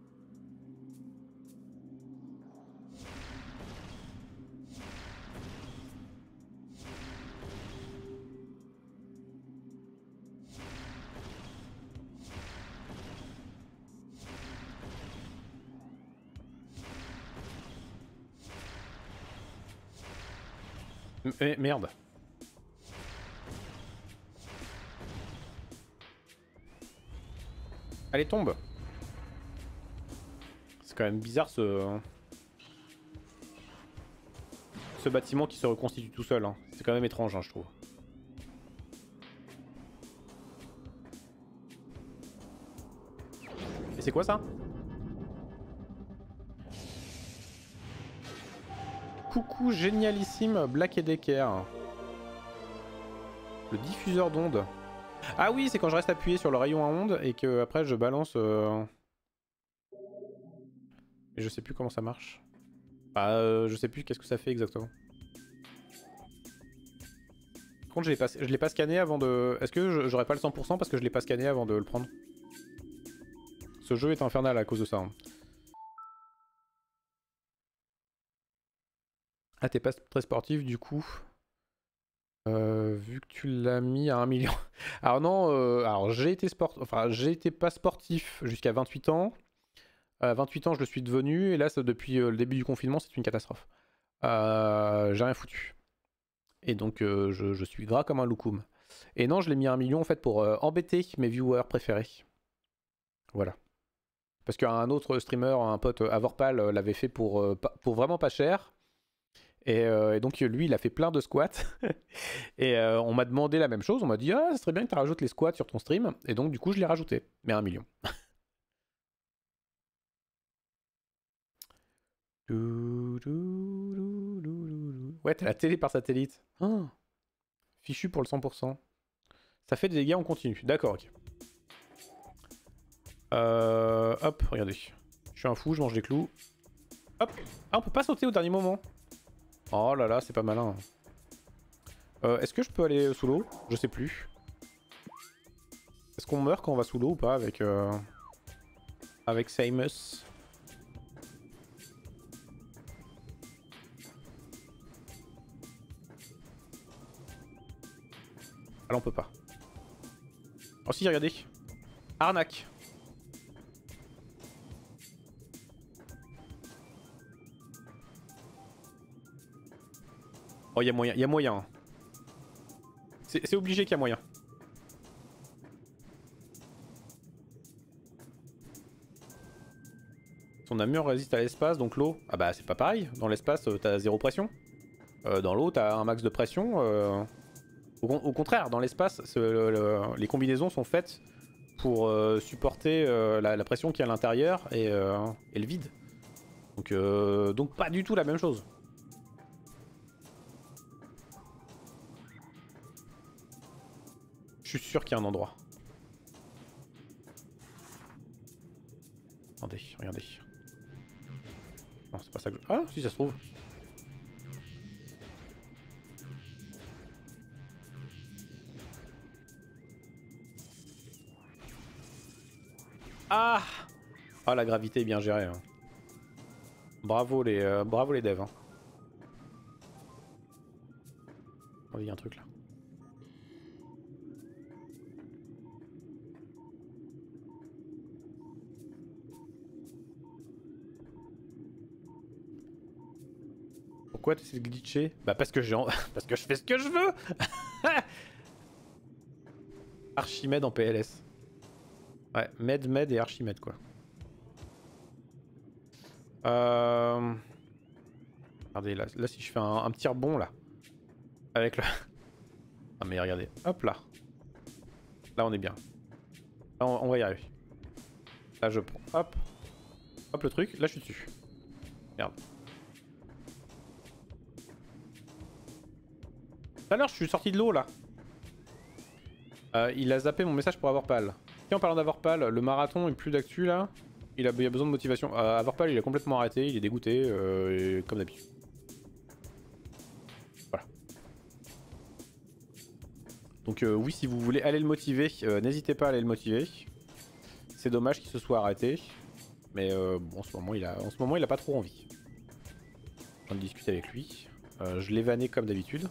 Speaker 1: Merde. Allez, tombe. C'est quand même bizarre ce bâtiment qui se reconstitue tout seul. Hein. C'est quand même étrange, hein, je trouve. Et c'est quoi ça? Coucou génialissime Black et Decker. Le diffuseur d'ondes. Ah oui, c'est quand je reste appuyé sur le rayon à ondes et que après je balance... Et je sais plus comment ça marche. Bah, je sais plus qu'est-ce que ça fait exactement. Par contre, je l'ai pas scanné avant de... Est-ce que j'aurais pas le 100% parce que je l'ai pas scanné avant de le prendre? Ce jeu est infernal à cause de ça. Hein. Ah, t'es pas très sportif du coup. Vu que tu l'as mis à 1 million. Alors non, alors j'ai été j'ai été pas sportif jusqu'à 28 ans. 28 ans, je le suis devenu, et là, depuis le début du confinement, c'est une catastrophe. J'ai rien foutu. Et donc, je suis gras comme un loukoum. Et non, je l'ai mis à 1 million en fait pour embêter mes viewers préférés. Voilà. Parce qu'un autre streamer, un pote Avorpal, l'avait fait pour vraiment pas cher. Et donc lui, il a fait plein de squats. Et on m'a demandé la même chose. On m'a dit, ah, ça serait bien que tu rajoutes les squats sur ton stream. Et donc, du coup, je l'ai rajouté. Mais à 1 million. Ouais, t'as la télé par satellite. Oh. Fichu pour le 100%. Ça fait des dégâts en continu. D'accord, ok. Hop, regardez. Je suis un fou, je mange des clous. Hop. Ah, on peut pas sauter au dernier moment. Oh là là, c'est pas malin. Est-ce que je peux aller sous l'eau? Je sais plus. Est-ce qu'on meurt quand on va sous l'eau ou pas avec Samus? Ah là on peut pas. Oh si, regardez. Arnaque. Oh, il y a moyen, il y a moyen. C'est obligé qu'il y a moyen. Son armure résiste à l'espace, donc l'eau... Ah bah c'est pas pareil. Dans l'espace, t'as 0 pression. Dans l'eau, t'as un max de pression. Au contraire, dans l'espace, les combinaisons sont faites pour supporter la pression qu'il y a à l'intérieur et le vide. Donc pas du tout la même chose. Je suis sûr qu'il y a un endroit. Attendez, regardez. Non, c'est pas ça que je... Ah, si ça se trouve. Ah! Ah, la gravité est bien gérée. Hein. Bravo les devs. Hein. Oh, il y a un truc là. Pourquoi tu essaies de glitcher? Bah parce que parce que je fais ce que je veux. Archimède en PLS. Ouais, Med et Archimède quoi. Regardez là si je fais un petit rebond là. Avec le... Ah mais regardez, hop là. Là on est bien. Là on va y arriver. Là je prends, hop. Hop le truc, là je suis dessus. Merde. Tout à l'heure je suis sorti de l'eau là. Il a zappé mon message pour Avorpal. Et en parlant d'Avorpal, le marathon est plus d'actu là. Il a besoin de motivation. Avorpal il a complètement arrêté, il est dégoûté, comme d'habitude. Voilà. Donc oui, si vous voulez aller le motiver, n'hésitez pas à aller le motiver. C'est dommage qu'il se soit arrêté. Mais bon, en ce moment il a pas trop envie. Je viens de discuter avec lui. Je l'ai vanné comme d'habitude.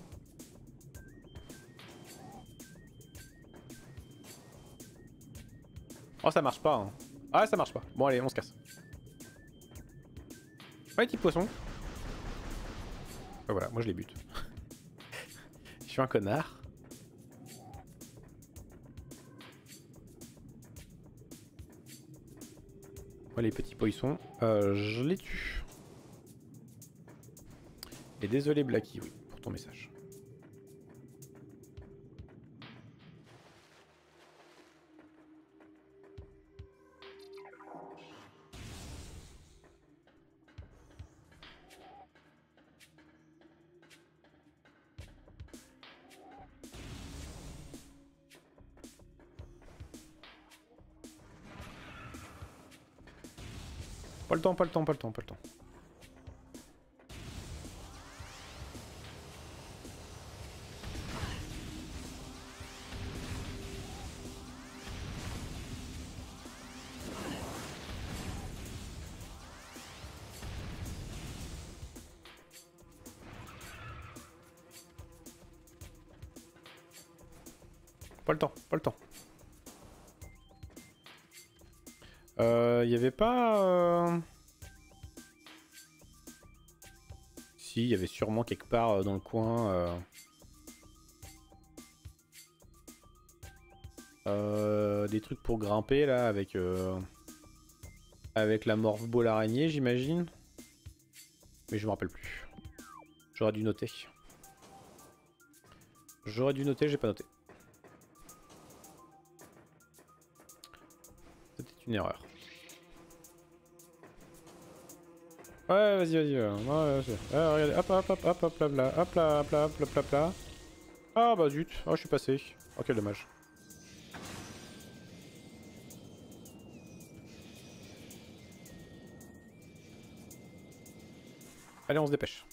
Speaker 1: Oh ça marche pas hein. Ah ça marche pas. Bon allez on se casse. Ouais petit poisson. Voilà, moi je les bute. Je suis un connard. Moi les petits poissons, je les tue. Et désolé Blacky, oui, pour ton message. Pas le temps, pas le temps, pas le temps, pas le temps. Pas le temps, pas le temps. Y avait pas... Si, il y avait sûrement quelque part dans le coin... des trucs pour grimper là avec... Avec la morph ball araignée j'imagine. Mais je me rappelle plus. J'aurais dû noter. J'aurais dû noter, j'ai pas noté. C'était une erreur. Ouais, vas-y, vas-y. Ouais, regardez, hop, hop, hop, hop, hop, là, là, hop là, hop là, hop là, hop là. Ah bah zut, oh je suis passé. Oh quel dommage. Allez, on se dépêche.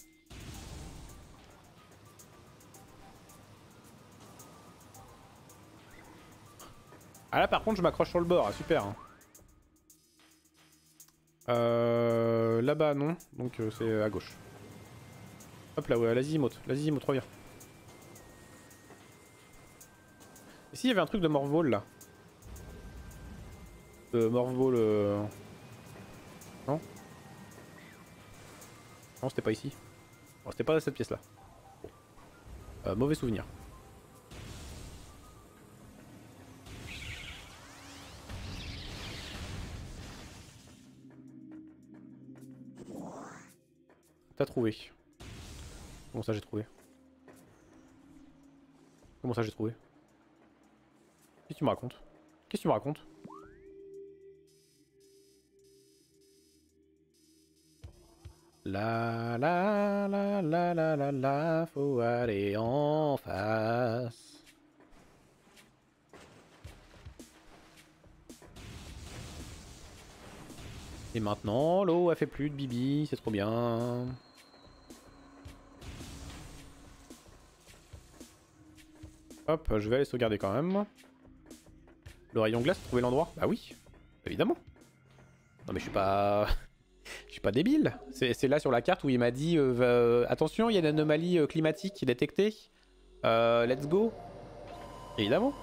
Speaker 1: Ah là par contre je m'accroche sur le bord, ah, super. Hein. Là-bas non, donc c'est à gauche. Hop là, ouais, l'azimote, reviens. Ici il y avait un truc de Morval là. De Morval... Non. Non c'était pas ici. Oh, c'était pas cette pièce là. Mauvais souvenir. T'as trouvé. Comment ça j'ai trouvé? Comment ça j'ai trouvé? Qu'est-ce que tu me racontes? Qu'est-ce que tu me racontes? La la la la la la la, faut aller en face. Et maintenant, l'eau, elle fait plus de bibi, c'est trop bien. Hop, je vais aller sauvegarder quand même. Le rayon glace, trouver l'endroit? Bah oui, évidemment. Non mais je suis pas... je suis pas débile. C'est là sur la carte où il m'a dit attention, il y a une anomalie climatique détectée. Let's go. Évidemment.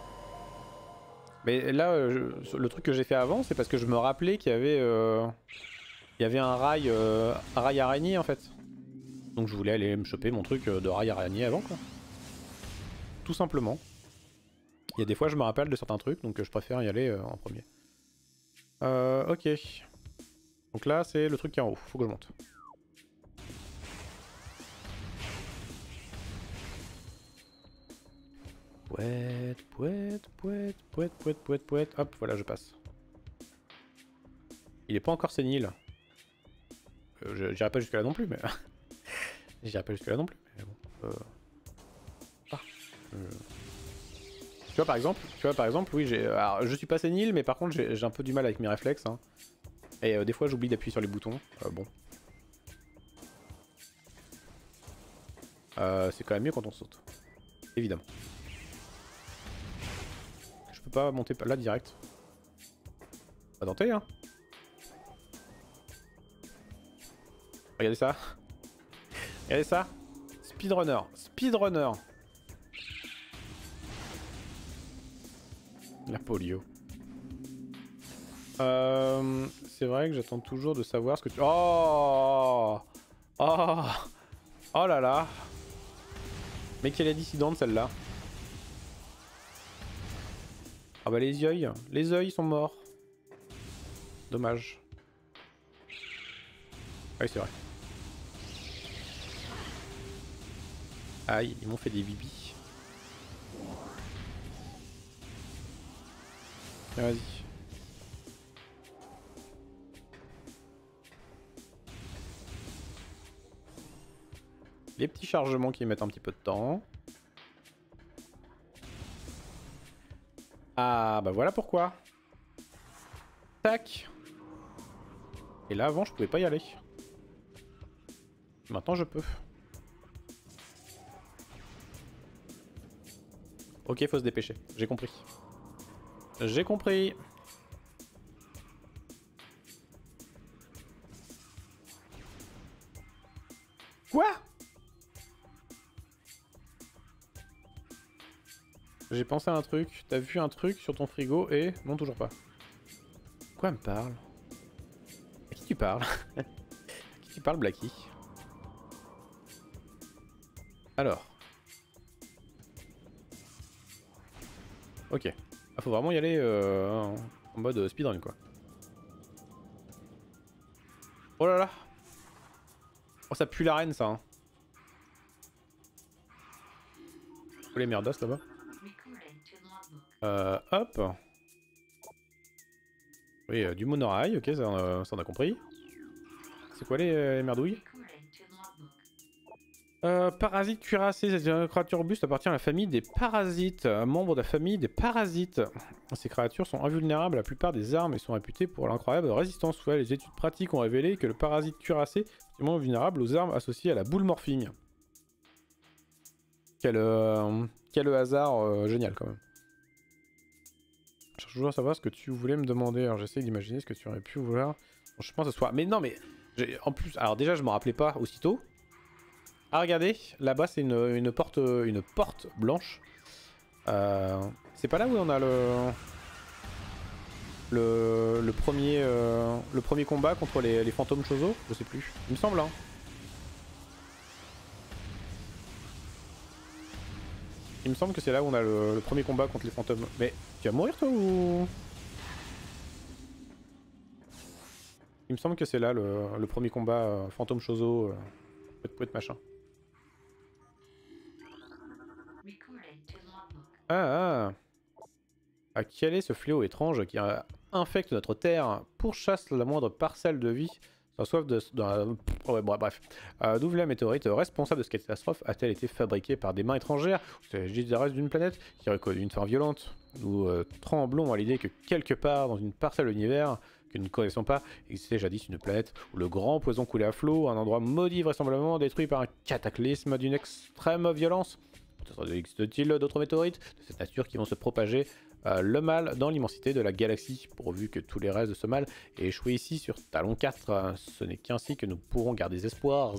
Speaker 1: Mais là, le truc que j'ai fait avant, c'est parce que je me rappelais qu'il y avait un rail araignée en fait. Donc je voulais aller me choper mon truc de rail araignée avant quoi. Tout simplement. Il y a des fois je me rappelle de certains trucs, donc je préfère y aller en premier. Ok. Donc là c'est le truc qui est en haut, faut que je monte. Pouette, pouette, pouette, pouette, pouette, pouette, pouette. Hop, voilà, je passe. Il est pas encore sénile. J'irai pas jusque là non plus, mais... J'irai pas jusque là non plus, mais bon. Tu vois par exemple, oui, alors, je suis pas sénile, mais par contre j'ai un peu du mal avec mes réflexes. Hein. Et des fois j'oublie d'appuyer sur les boutons. Bon. C'est quand même mieux quand on saute. Évidemment. Je peux pas monter là direct. Pas tenter, hein. Regardez ça. Regardez ça. Speedrunner. Speedrunner. La polio. C'est vrai que j'attends toujours de savoir ce que tu... Oh. Oh. Oh là là. Mais quelle est dissidente celle-là. Ah bah les yeux sont morts. Dommage. Ah oui c'est vrai. Aïe, ils m'ont fait des bibis. Ah, vas-y. Les petits chargements qui mettent un petit peu de temps. Ah bah voilà pourquoi. Tac. Et là avant je pouvais pas y aller. Maintenant je peux. Ok, faut se dépêcher. J'ai compris. J'ai compris. Quoi? J'ai pensé à un truc. T'as vu un truc sur ton frigo et... Non, toujours pas. Quoi elle me parle? À qui tu parles? À qui tu parles, Blacky? Alors. Ok. Ah, faut vraiment y aller en mode speedrun, quoi. Oh là là. Oh, ça pue l'arène, ça. Hein. Oh, les merdas, là-bas. Hop. Oui, du monorail, ok, ça on a compris. C'est quoi les merdouilles? Parasite cuirassé, c'est une créature robuste, appartient à la famille des parasites, membre de la famille des parasites. Ces créatures sont invulnérables à la plupart des armes et sont réputées pour l'incroyable résistance. Ouais, les études pratiques ont révélé que le parasite cuirassé est extrêmement vulnérable aux armes associées à la boule morphine. Quel hasard génial quand même. Je cherche toujours à savoir ce que tu voulais me demander, alors j'essaie d'imaginer ce que tu aurais pu vouloir. Bon, je pense que ce soit... Mais non mais... En plus, alors déjà je me rappelais pas aussitôt. Ah regardez, là-bas c'est une porte blanche. C'est pas là où on a le premier combat contre les fantômes Chozo? Je sais plus. Il me semble hein. Il me semble que c'est là où on a le premier combat contre les fantômes. Mais tu vas mourir toi ou... Il me semble que c'est là le premier combat fantôme Chozo, machin. Ah. Ah, quel est ce fléau étrange qui infecte notre terre, pourchasse la moindre parcelle de vie, sans soif de... ouais, bref. D'où la météorite responsable de cette catastrophe a-t-elle été fabriquée par des mains étrangères? C'est juste des restes d'une planète qui aurait connu une fin violente. Nous tremblons à l'idée que quelque part dans une parcelle de l'univers, que nous ne connaissons pas, existait jadis une planète où le grand poison coulait à flot, un endroit maudit vraisemblablement détruit par un cataclysme d'une extrême violence. Peut-être existe-t-il d'autres météorites de cette nature qui vont se propager le mal dans l'immensité de la galaxie, pourvu que tous les restes de ce mal aient échoué ici sur Talon 4. Ce n'est qu'ainsi que nous pourrons garder des espoirs.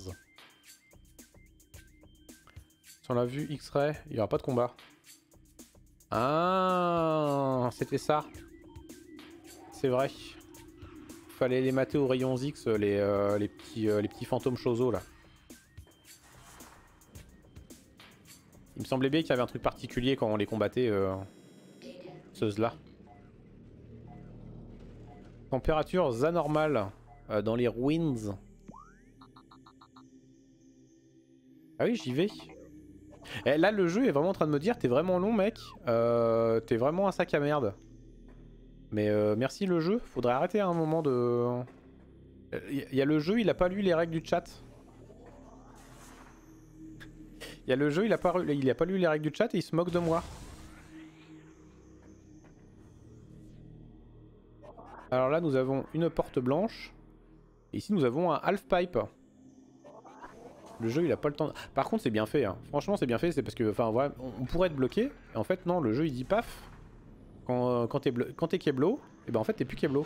Speaker 1: Sans la vue X-Ray, il n'y aura pas de combat. Ah, c'était ça. C'est vrai. Fallait les mater aux rayons X, les petits fantômes Chozo là. Il me semblait bien qu'il y avait un truc particulier quand on les combattait, ceux-là. Températures anormales dans les ruins. Ah oui, j'y vais. Et là, le jeu est vraiment en train de me dire, t'es vraiment long, mec. T'es vraiment un sac à merde. Mais merci le jeu. Faudrait arrêter à un moment de... Il y a le jeu, il a pas lu les règles du chat. Il y a le jeu, il a pas lu les règles du chat et il se moque de moi. Alors là, nous avons une porte blanche. Et ici, nous avons un half-pipe. Le jeu, il a pas le temps... Par contre, c'est bien fait. Hein. Franchement, c'est bien fait. C'est parce que, enfin, voilà, on pourrait être bloqué. Et en fait, non, le jeu, il dit paf. Quand t'es Keblo, et ben en fait, t'es plus Keblo.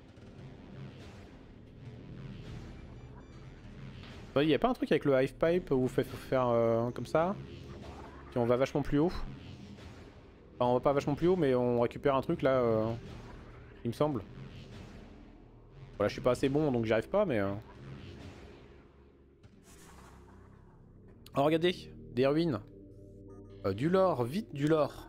Speaker 1: Il y a pas un truc avec le half-pipe où faut faire comme ça? Puis on va vachement plus haut. Enfin, on va pas vachement plus haut, mais on récupère un truc là, il me semble. Voilà, je suis pas assez bon donc j'y arrive pas, mais. Oh, regardez, des ruines. Du lore, vite du lore.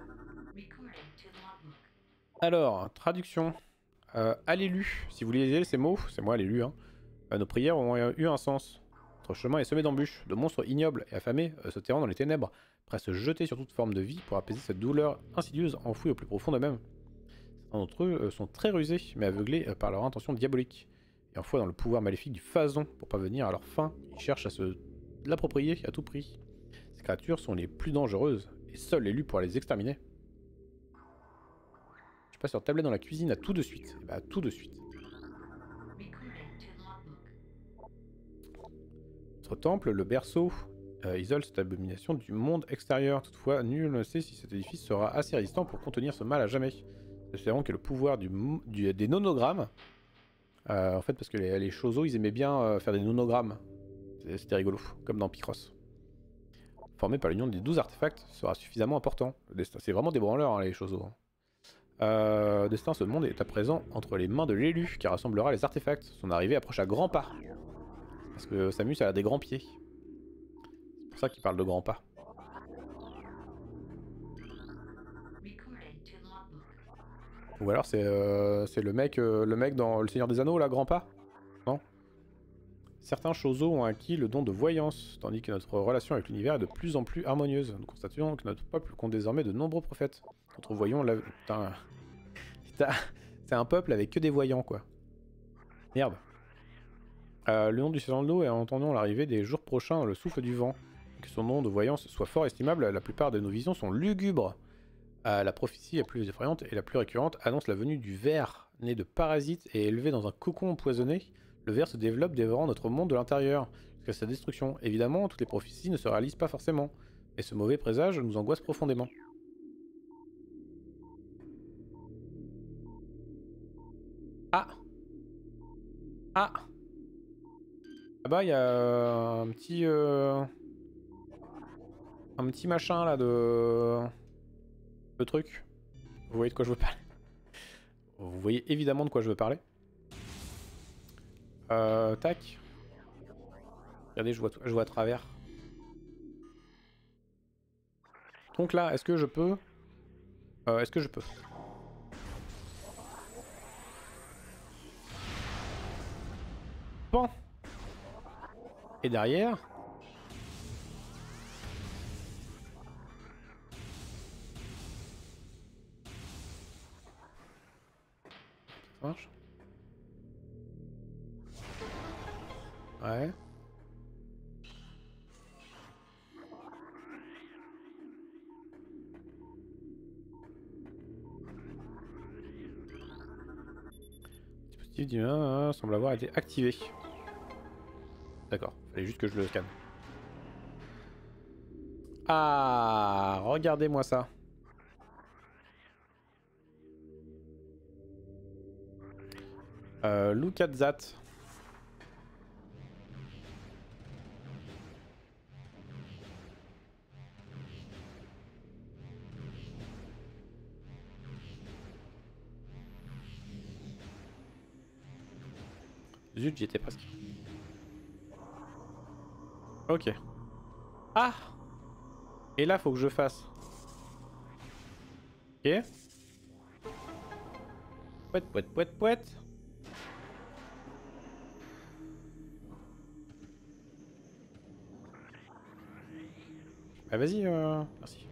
Speaker 1: Alors, traduction. À l'élu, si vous lisez ces mots, c'est moi l'élu, hein. Nos prières ont eu un sens. Notre chemin est semé d'embûches, de monstres ignobles et affamés se terrant dans les ténèbres, prêts à se jeter sur toute forme de vie pour apaiser cette douleur insidieuse enfouie au plus profond d'eux-mêmes. Certains d'entre eux sont très rusés, mais aveuglés par leur intention diabolique. Et en foi dans le pouvoir maléfique du phazon pour parvenir à leur fin, ils cherchent à se l'approprier à tout prix. Ces créatures sont les plus dangereuses, et seul l'élu pourra les exterminer. Je passe sur tablette dans la cuisine à tout de suite. Et bah, à tout de suite. Notre temple, le berceau, isole cette abomination du monde extérieur. Toutefois, nul ne sait si cet édifice sera assez résistant pour contenir ce mal à jamais. Espérons que le pouvoir des nonogrammes, en fait parce que les Chozo ils aimaient bien faire des nonogrammes, c'était rigolo, comme dans Picross. Formé par l'union des 12 artefacts sera suffisamment important. C'est vraiment des branleurs hein, les Chozo. Destin, ce monde est à présent entre les mains de l'élu qui rassemblera les artefacts. Son arrivée approche à grands pas. Parce que Samus a des grands pieds. C'est pour ça qu'il parle de grands pas. Ou alors c'est le mec dans Le Seigneur des Anneaux là, grand pas? Non? Certains Chozo ont acquis le don de voyance, tandis que notre relation avec l'univers est de plus en plus harmonieuse. Nous constatons que notre peuple compte désormais de nombreux prophètes. Notre voyant la... Putain... C'est un peuple avec que des voyants quoi. Merde. Le nom du Seigneur de l'eau est entendant l'arrivée des jours prochains dans le souffle du vent. Que son nom de voyance soit fort estimable, la plupart de nos visions sont lugubres. La prophétie la plus effrayante et la plus récurrente annonce la venue du ver, né de parasites et élevé dans un cocon empoisonné. Le ver se développe dévorant notre monde de l'intérieur, jusqu'à sa destruction. Évidemment, toutes les prophéties ne se réalisent pas forcément, et ce mauvais présage nous angoisse profondément. Ah! Ah! Là-bas, il y a un petit machin là de truc. Vous voyez de quoi je veux parler? Vous voyez évidemment de quoi je veux parler. Tac. Regardez, je vois à travers. Donc là, est-ce que je peux... Pan. Et derrière... Ça marche? Ouais. dispositif d'humain semble avoir été activé. D'accord, fallait juste que je le scanne. Ah, regardez-moi ça. Look at that. Zut, j'y étais presque. Ok. Ah! Et là, faut que je fasse. Ok. Pouette, pouette, pouette, pouette. Ah, vas-y, merci.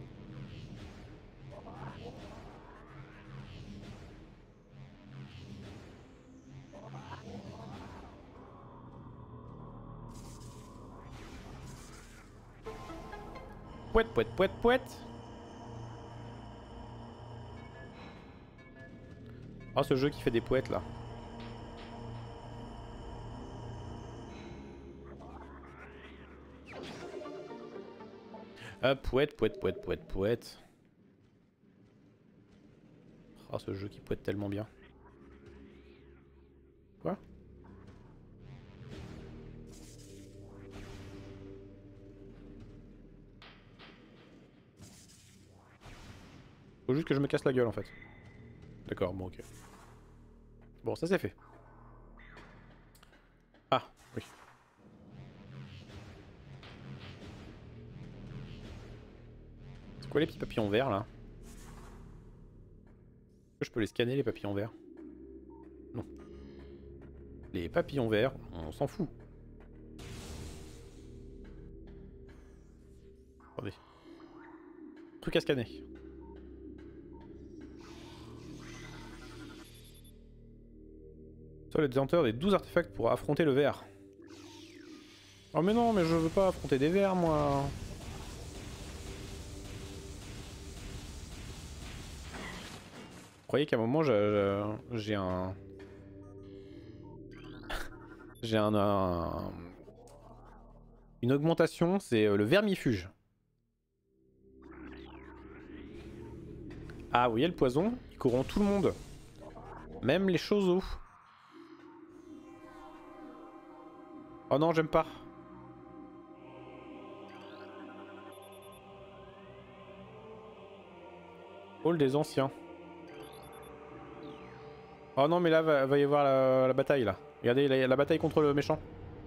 Speaker 1: Pouette, pouette, pouette, pouette. Oh, ce jeu qui fait des pouettes là. Ah, pouette, pouette, pouette, pouette, pouette. Oh, ce jeu qui pouette tellement bien. Quoi? Faut juste que je me casse la gueule en fait. D'accord, bon ok. Bon, ça c'est fait. Ah, oui. C'est quoi les petits papillons verts là? Est-ce que je peux les scanner les papillons verts? Non. Les papillons verts, on s'en fout. Attendez. Truc à scanner. Toi, le détenteur des 12 artefacts pour affronter le ver. Oh mais non, mais je veux pas affronter des vers moi. Vous croyez qu'à un moment j'ai un... J'ai une augmentation, c'est le vermifuge. Ah, vous voyez le poison? Il corrompt tout le monde. Même les choses. Oh non, j'aime pas. Hall des anciens. Oh non, mais là, va y avoir la bataille, là. Regardez, la bataille contre le méchant.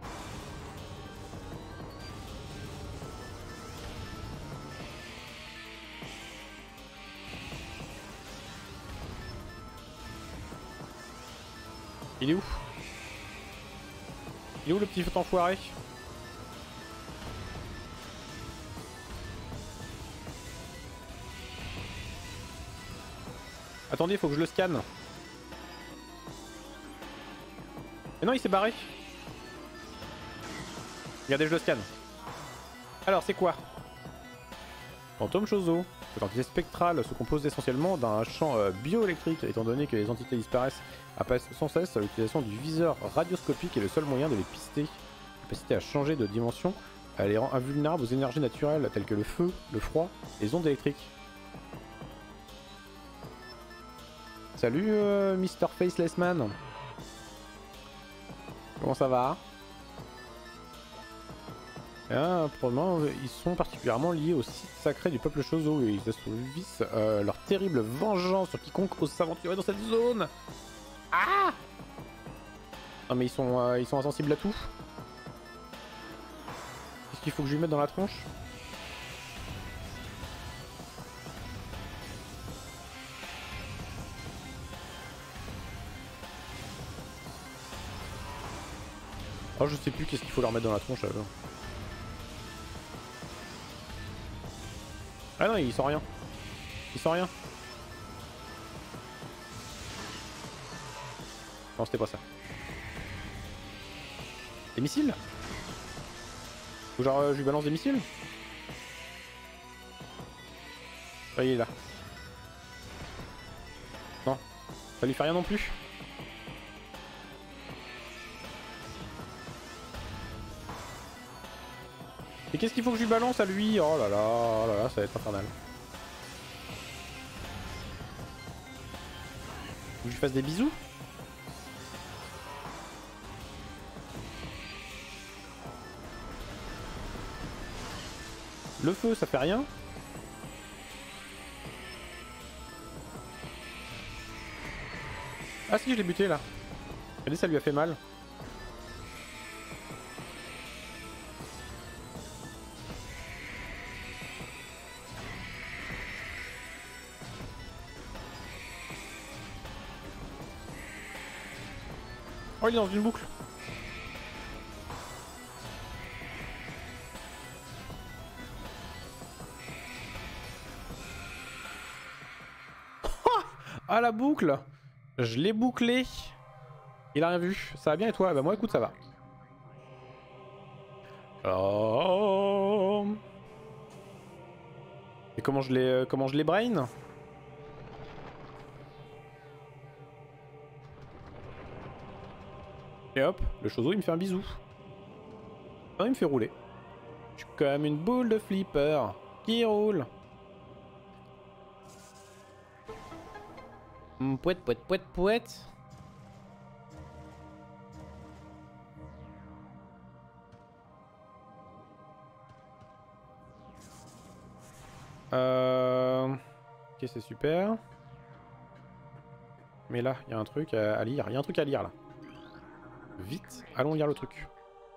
Speaker 1: Il est où? Il est où le petit enfoiré? Attendez, il faut que je le scanne. Mais non, il s'est barré. Regardez, je le scanne. Alors, c'est quoi? Fantôme Chozo. Cette entité spectrale se compose essentiellement d'un champ bioélectrique, étant donné que les entités disparaissent sans cesse, l'utilisation du viseur radioscopique est le seul moyen de les pister. Capacité à changer de dimension, elle les rend invulnérables aux énergies naturelles telles que le feu, le froid, les ondes électriques. Salut Mr. Faceless Man. Comment ça va? Probablement, ils sont particulièrement liés au site sacré du peuple Chozo et ils assouvissent leur terrible vengeance sur quiconque ose s'aventurer dans cette zone. Ah! Non mais ils sont insensibles à tout. Qu'est-ce qu'il faut que je lui mette dans la tronche? Oh, je sais plus qu'est-ce qu'il faut leur mettre dans la tronche alors. Ah non, il sent rien. Il sent rien. Non, c'était pas ça. Des missiles? Ou genre je lui balance des missiles? Ah, il est là. Non. Ça lui fait rien non plus. Et qu'est-ce qu'il faut que je lui balance à lui? Oh là là, ça va être infernal. Faut que je lui fasse des bisous? Le feu, ça fait rien? Ah si, je l'ai buté là. Regardez, ça lui a fait mal. Oh, il est dans une boucle. Ah, la boucle! Je l'ai bouclé. Il a rien vu. Ça va bien et toi? Bah moi écoute, ça va. Oh. Et comment je les brain? Et hop, le chozo il me fait un bisou. Ah, il me fait rouler. Je suis comme une boule de flipper qui roule. Pouette, pouette, pouette, pouette. Ok, c'est super. Mais là, il y a un truc à lire. Il y a un truc à lire là. Vite, allons lire le truc.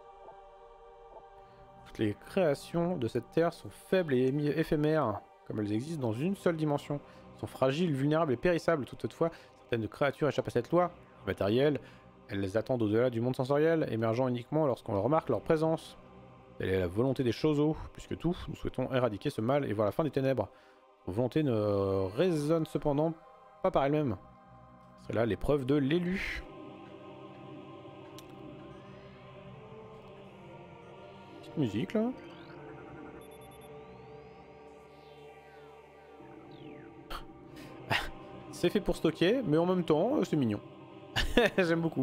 Speaker 1: Toutes les créations de cette terre sont faibles et éphémères, comme elles existent dans une seule dimension. Elles sont fragiles, vulnérables et périssables. Toutefois, certaines créatures échappent à cette loi matérielle. Elles les attendent au-delà du monde sensoriel, émergeant uniquement lorsqu'on remarque leur présence. Telle est la volonté des Chozo. Plus que tout, nous souhaitons éradiquer ce mal et voir la fin des ténèbres. Nos volontés ne résonnent cependant pas par elles-mêmes. C'est là l'épreuve de l'élu. Petite musique là. C'est fait pour stocker, mais en même temps, c'est mignon. J'aime beaucoup.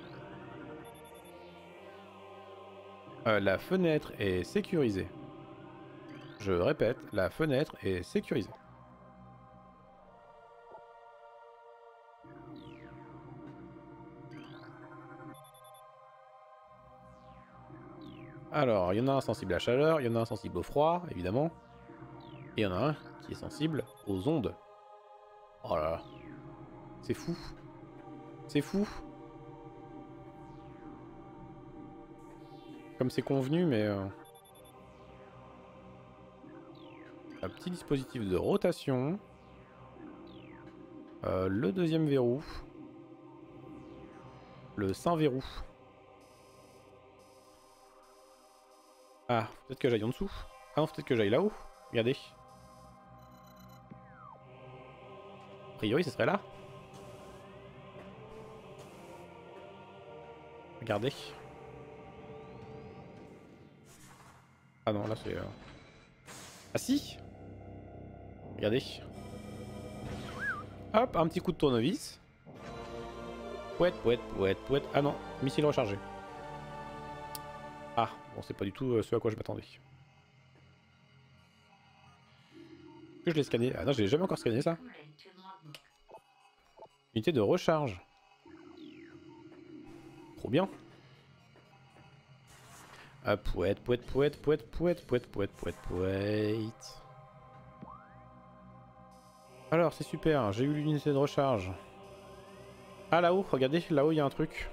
Speaker 1: La fenêtre est sécurisée. Je répète, la fenêtre est sécurisée. Alors, il y en a un sensible à la chaleur, il y en a un sensible au froid, évidemment. Et il y en a un qui est sensible aux ondes. Oh là là. C'est fou. C'est fou. Comme c'est convenu, mais... Un petit dispositif de rotation. Le deuxième verrou. Le saint verrou. Ah, peut-être que j'aille en dessous. Ah non, peut-être que j'aille là-haut. Regardez. A priori, ce serait là. Regardez. Ah non, là c'est... Ah si. Regardez. Hop, un petit coup de tournevis. Pouette, pouette, pouette, pouette. Ah non, missile rechargé. Ah, bon, c'est pas du tout ce à quoi je m'attendais. Est-ce que je l'ai scanné? Ah non, je l'ai jamais encore scanné ça. Unité de recharge. Trop bien. Ah, pouette, pouette, pouette, pouette, pouette, pouette, pouette, pouette, pouette. Alors, c'est super, j'ai eu l'unité de recharge. Ah, là-haut, regardez, là-haut, il y a un truc.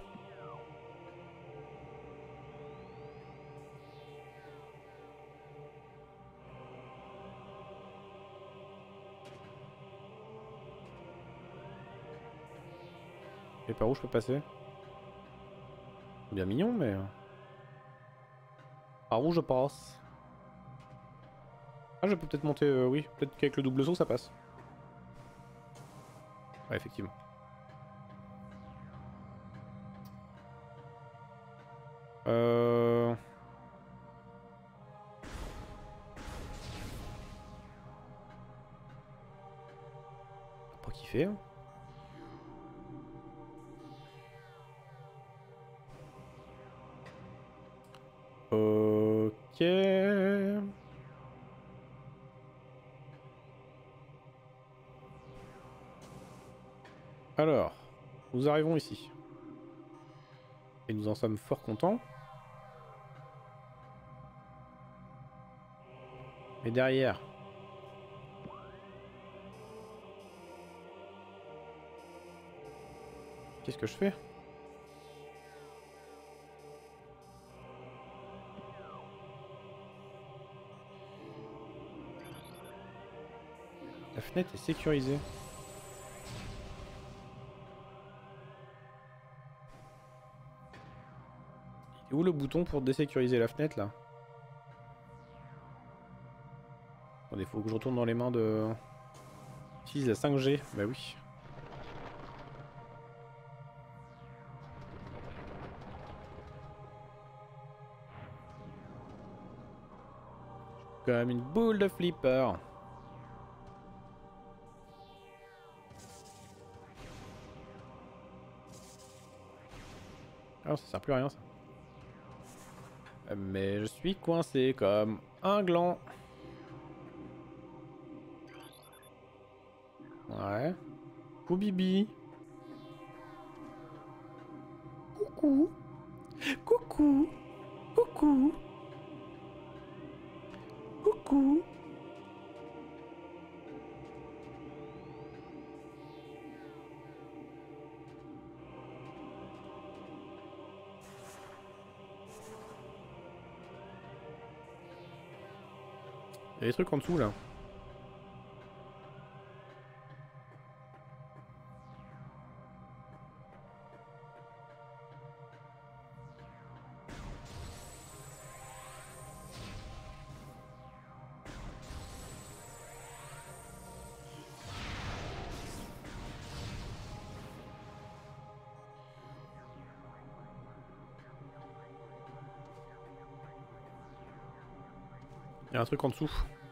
Speaker 1: Et par où je peux passer? Bien mignon, mais... Par où je passe? Ah, je peux peut-être monter... oui, peut-être qu'avec le double saut, ça passe. Ouais, effectivement. Pas kiffé, hein. Ok. Alors, nous arrivons ici. Et nous en sommes fort contents. Mais derrière... Qu'est-ce que je fais? La fenêtre est sécurisée. Il est où le bouton pour désécuriser la fenêtre là? Attendez, faut que je retourne dans les mains de... Utilise la 5G, bah oui. Comme une boule de flipper. Ah non, ça sert plus à rien ça. Mais je suis coincé comme un gland. Ouais. Coucou Bibi. Coucou. Coucou. Coucou. Coucou. Il y a des trucs en dessous là. Il y a un truc en dessous.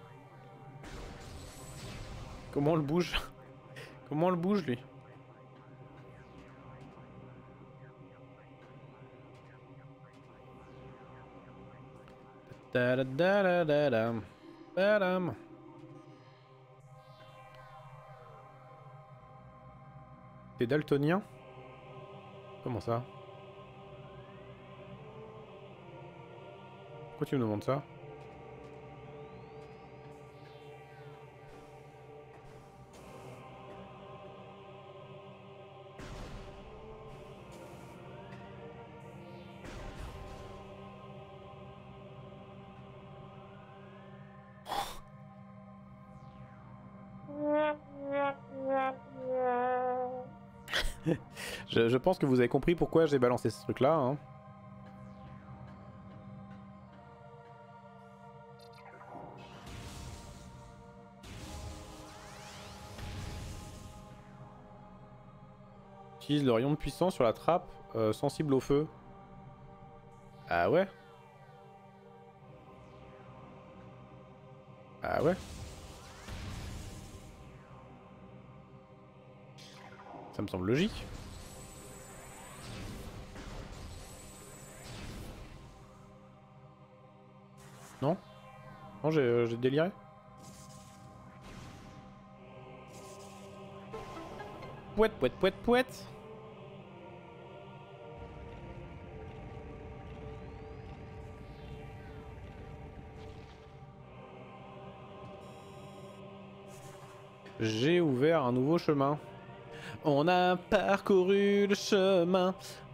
Speaker 1: Comment on le bouge? Comment on le bouge lui? Da-da-da-da-da-dam. Badam. T'es daltonien? Comment ça? Pourquoi tu me demandes ça? Je pense que vous avez compris pourquoi j'ai balancé ce truc là. Hein. Utilise le rayon de puissance sur la trappe sensible au feu. Ah ouais? Ah ouais? Ça me semble logique. Non? Non, j'ai déliré? Pouette, pouette, pouette, pouette! J'ai ouvert un nouveau chemin. On a parcouru le chemin.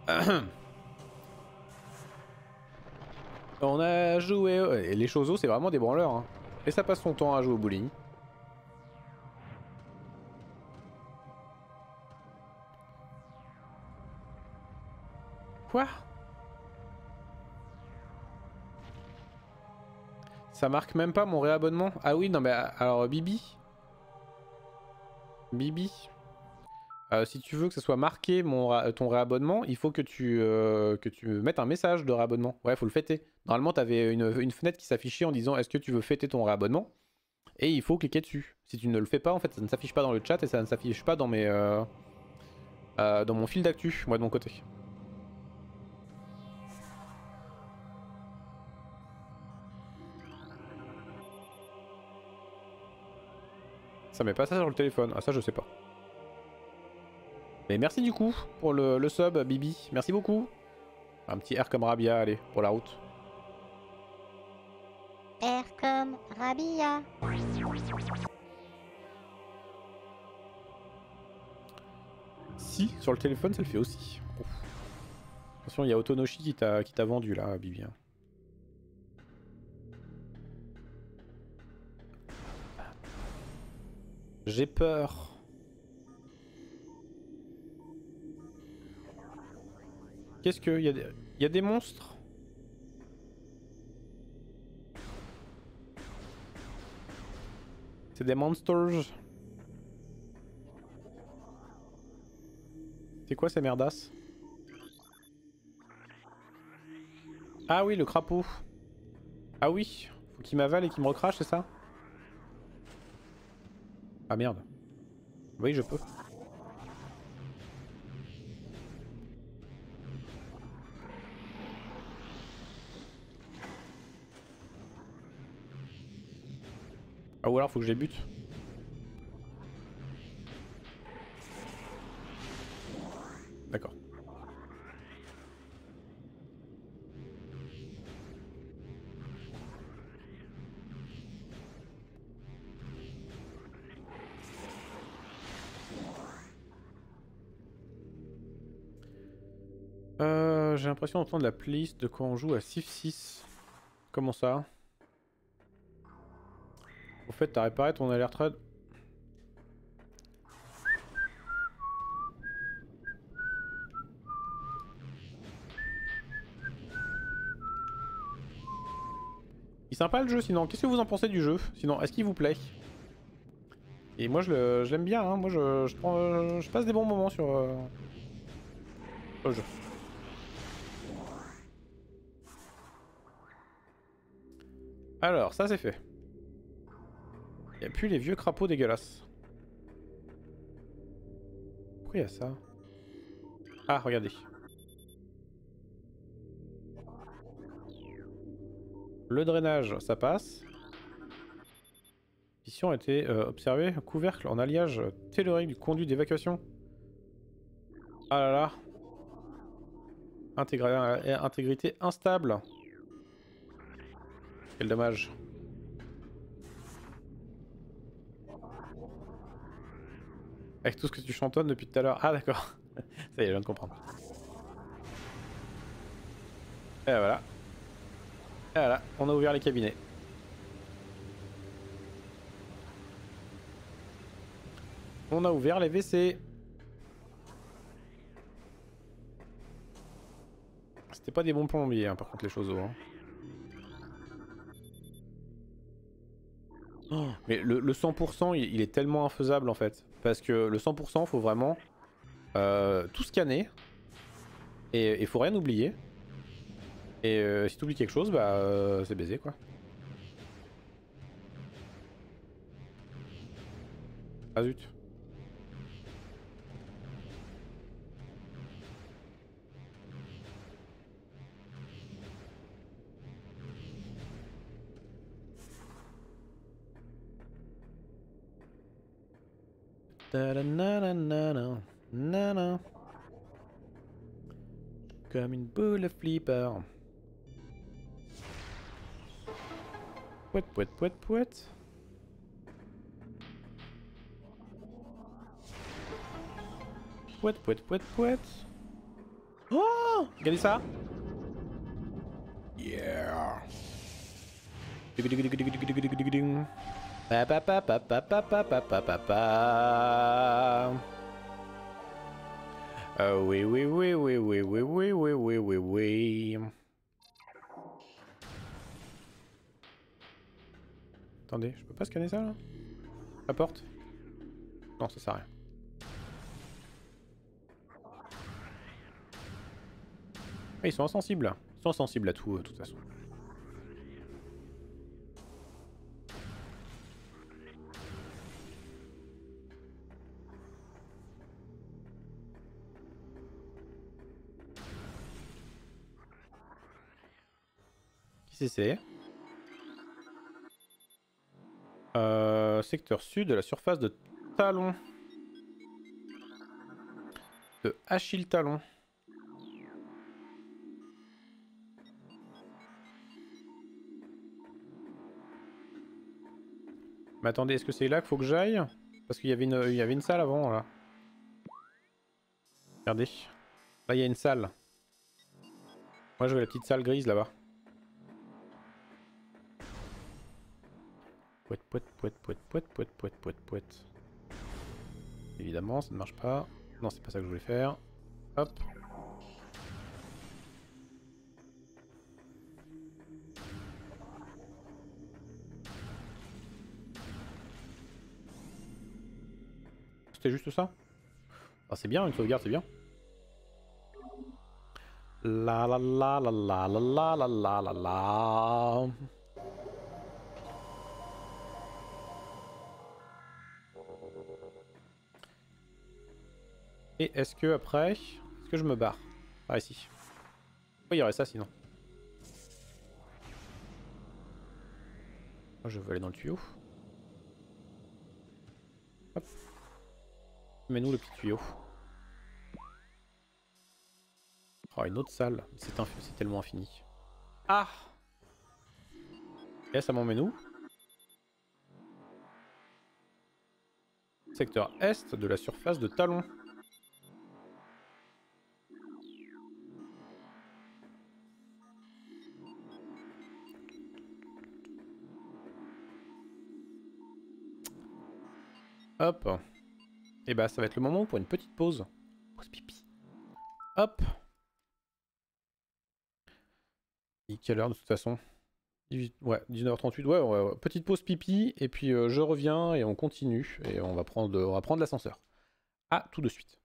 Speaker 1: On a joué... Et les choses, c'est vraiment des branleurs. Hein. Et ça passe son temps à jouer au bowling. Quoi? Ça marque même pas mon réabonnement? Ah oui, non mais alors Bibi. Bibi. Si tu veux que ça soit marqué ton réabonnement, il faut que tu mettes un message de réabonnement. Ouais, faut le fêter. Normalement, t'avais une fenêtre qui s'affichait en disant est-ce que tu veux fêter ton réabonnement? Et il faut cliquer dessus. Si tu ne le fais pas, en fait, ça ne s'affiche pas dans le chat et ça ne s'affiche pas dans dans mon fil d'actu, moi de mon côté. Ça met pas ça sur le téléphone. Ah ça je sais pas. Et merci du coup pour le sub, Bibi. Merci beaucoup. Un petit R comme Rabia, allez, pour la route.
Speaker 2: R comme Rabia.
Speaker 1: Si, sur le téléphone, ça le fait aussi. Ouf. Attention, il y a Otonoshi qui t'a vendu là, Bibi. J'ai peur. Qu'est-ce que... y a des monstres? C'est des monsters. C'est quoi ces merdasses? Ah oui, le crapaud. Ah oui, faut qu'il m'avale et qu'il me recrache, c'est ça? Ah merde. Oui, je peux. Ah ou alors faut que je les bute. D'accord. J'ai l'impression d'entendre la playlist de quand on joue à Civ 6. Comment ça? Au fait, t'as réparé ton alert trade? Il est sympa le jeu sinon. Qu'est-ce que vous en pensez du jeu? Sinon, est-ce qu'il vous plaît? Et moi je l'aime bien, hein. Moi je passe des bons moments sur le jeu. Alors, ça c'est fait. Il n'y a plus les vieux crapauds dégueulasses. Pourquoi il y a ça? Ah, regardez. Le drainage, ça passe. Mission a été observée. Couvercle en alliage tellurique du conduit d'évacuation. Ah là là. Intégrité instable. Quel dommage. Avec tout ce que tu chantonnes depuis tout à l'heure. Ah d'accord. Ça y est, je viens de comprendre. Et voilà. Et voilà, on a ouvert les cabinets. On a ouvert les WC. C'était pas des bons plombiers, hein, par contre, les choses. Hein. Oh, mais le 100%, il est tellement infaisable en fait. Parce que le 100%, faut vraiment tout scanner. Et il faut rien oublier. Et si t'oublies quelque chose, bah c'est baisé quoi. Ah zut. Nana. Comme une boule flipper. Pouet, pouet, pouet, pouet. Pouet, pouet, pouet, pouet. Oh! Regardez ça! Yeah! Pa pa pa pa pa pa pa pa pa pa pa. Oui, oui, oui, oui, oui, oui, oui, oui, oui, oui, oui. Attendez, je peux pas scanner ça là? La porte? Non, ça sert à rien. Ah, ils sont insensibles. Ils sont insensibles à tout, de toute façon. Qui c'est? Secteur sud de la surface de Talon. de Achille Talon. Mais attendez, est-ce que c'est là qu'il faut que j'aille? Parce qu'il y avait une salle avant, là. Regardez. Là, il y a une salle. Moi, je veux la petite salle grise, là-bas. Pouette, pouette, pouette, pouette, pouette, pouette, pouette, pouette, pouette. Évidemment, ça ne marche pas. Non, c'est pas ça que je voulais faire. Hop. C'était juste ça? Ah, c'est bien, une sauvegarde, c'est bien. La la la la la la la la la la la. Et est-ce que après... Est-ce que je me barre? Par ici. Pourquoi il y aurait ça sinon? Moi, je veux aller dans le tuyau. Hop. Mets-nous le petit tuyau. Oh, une autre salle. C'est tellement infini. Ah! Et là, ça m'emmène où? Secteur est de la surface de Talon. Hop. Et bah, ça va être le moment pour une petite pause. Pause pipi. Hop. Et quelle heure de toute façon? 18... Ouais, 19h38. Ouais. Petite pause pipi. Et puis je reviens et on continue. Et on va prendre l'ascenseur. À tout de suite.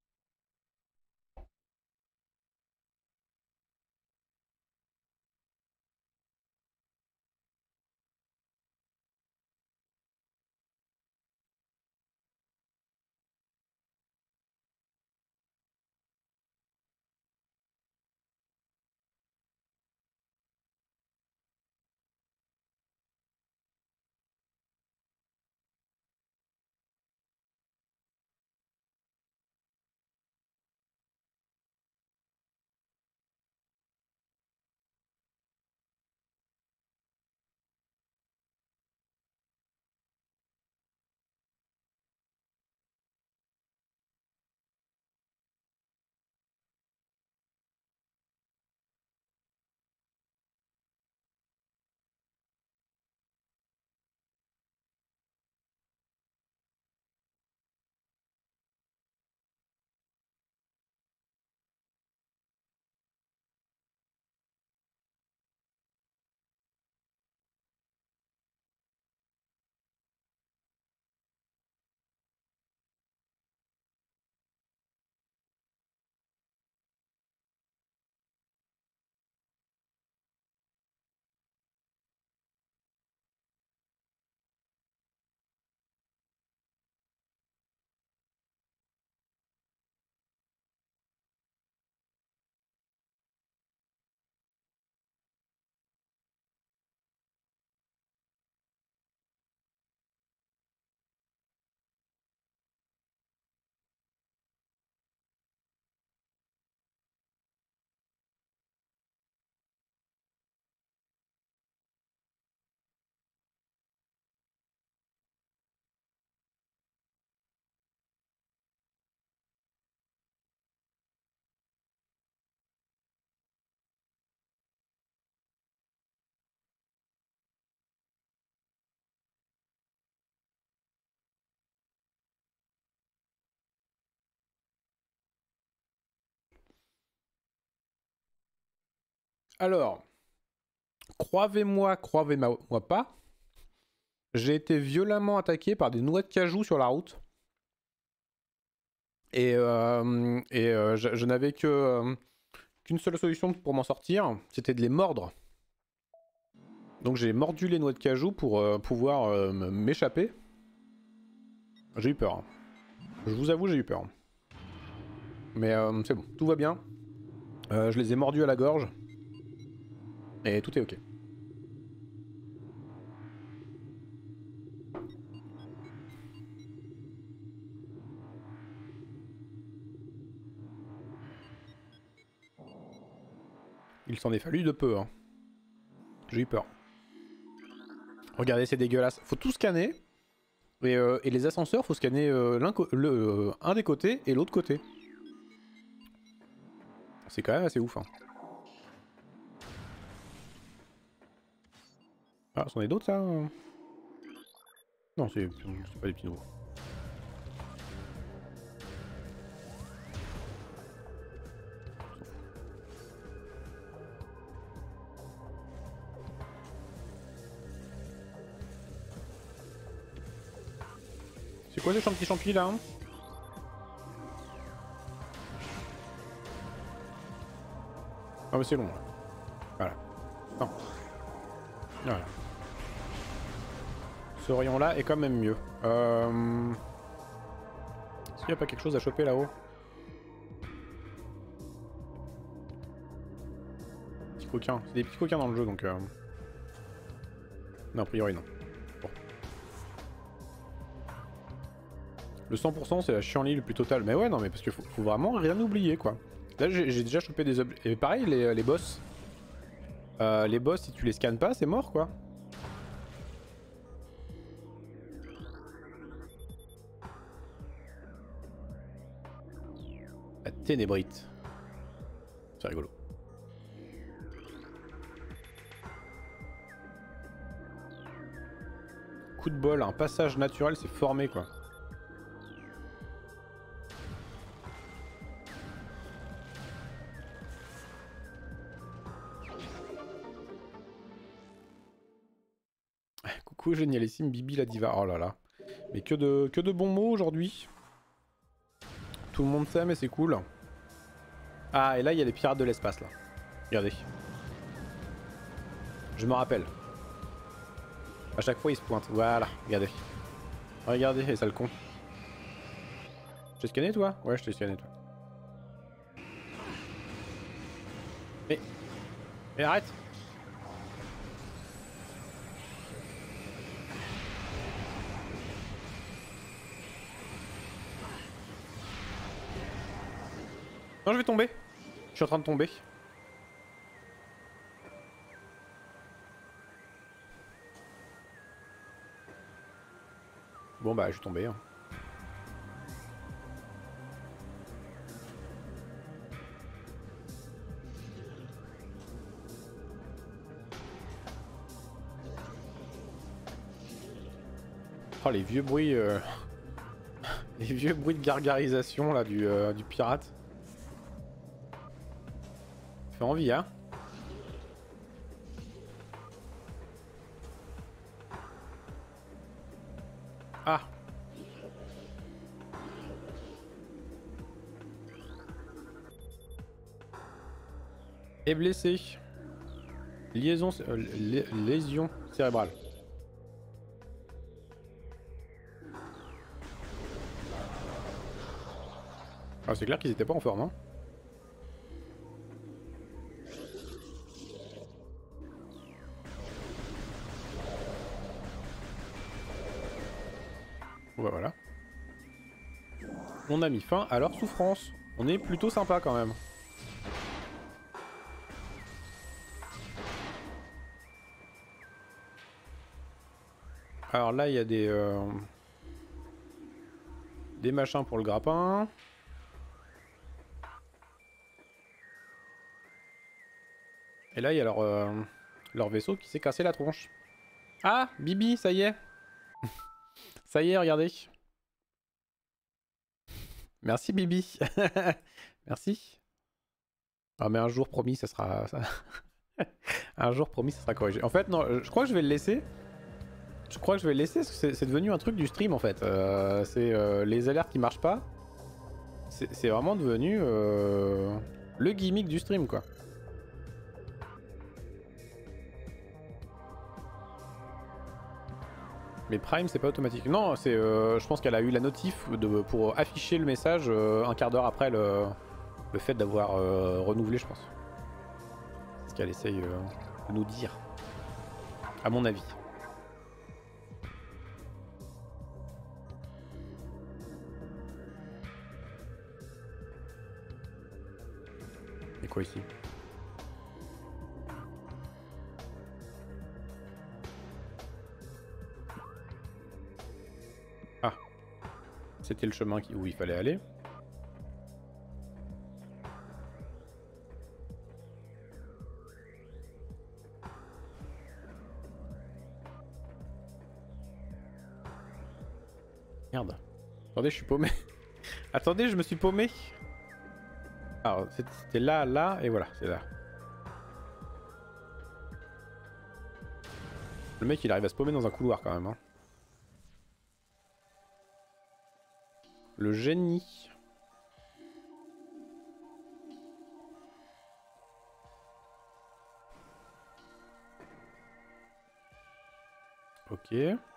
Speaker 1: Alors, croyez-moi pas, j'ai été violemment attaqué par des noix de cajou sur la route. Et je n'avais qu'une seule solution pour m'en sortir, c'était de les mordre. Donc j'ai mordu les noix de cajou pour pouvoir m'échapper. J'ai eu peur. Je vous avoue, j'ai eu peur. Mais c'est bon, tout va bien. Je les ai mordus à la gorge. Et tout est ok. Il s'en est fallu de peu. Hein. J'ai eu peur. Regardez, c'est dégueulasse. Faut tout scanner. Et les ascenseurs, faut scanner un des côtés et l'autre côté. C'est quand même assez ouf. Hein. Ah, c'en est d'autres ça? Non, c'est pas des petits nouveaux. C'est quoi ces petits champis là hein? Ah mais c'est long là. Voilà. Non. Voilà. Ce rayon là est quand même mieux. Est-ce qu'il n'y a pas quelque chose à choper là-haut? Petits coquins. C'est des petits coquins dans le jeu donc... Non, a priori non. Bon. Le 100% c'est la chienlit le plus total. Mais ouais non mais parce qu'il faut vraiment rien oublier quoi. Là j'ai déjà chopé des objets. Et pareil les boss. Les boss si tu les scannes pas c'est mort quoi. La ténébrite. C'est rigolo. Coup de bol, un passage naturel s'est formé quoi. Coucou génialissime Bibi la diva. Oh là là. Mais que de bons mots aujourd'hui. Tout le monde s'aime et c'est cool. Ah et là il y a les pirates de l'espace là. Regardez. Je me rappelle. À chaque fois ils se pointent. Voilà, regardez. Regardez, et ça le con. Je t'ai scanné toi? Ouais je t'ai scanné toi. Mais arrête! Non je vais tomber. Je suis en train de tomber. Bon bah je suis tombé. Hein. Oh les vieux bruits les vieux bruits de gargarisation là du pirate. Ça fait envie hein. Ah. Est blessé. Lésion cérébrale. Ah, c'est clair qu'ils étaient pas en forme, hein. Bon bah voilà. On a mis fin à leur souffrance. On est plutôt sympa quand même. Alors là, il y a des machins pour le grappin. Et là, il y a leur vaisseau qui s'est cassé la tronche. Ah, Bibi, ça y est. Ça y est, regardez. Merci, Bibi. Merci. Ah, mais un jour promis, ça sera... un jour promis, ça sera corrigé. En fait, non, je crois que je vais le laisser. Je crois que je vais le laisser parce que c'est devenu un truc du stream, en fait. C'est les alertes qui marchent pas. C'est vraiment devenu le gimmick du stream, quoi. Mais Prime, c'est pas automatique. Non, c'est, je pense qu'elle a eu la notif pour afficher le message un quart d'heure après le fait d'avoir renouvelé, je pense. C'est ce qu'elle essaye de nous dire. À mon avis. Et quoi ici? C'était le chemin où il fallait aller. Merde. Attendez, je suis paumé. Attendez, je me suis paumé. Alors, c'était là, là, et voilà, c'est là. Le mec, il arrive à se paumer dans un couloir quand même. Hein. Le génie. Ok.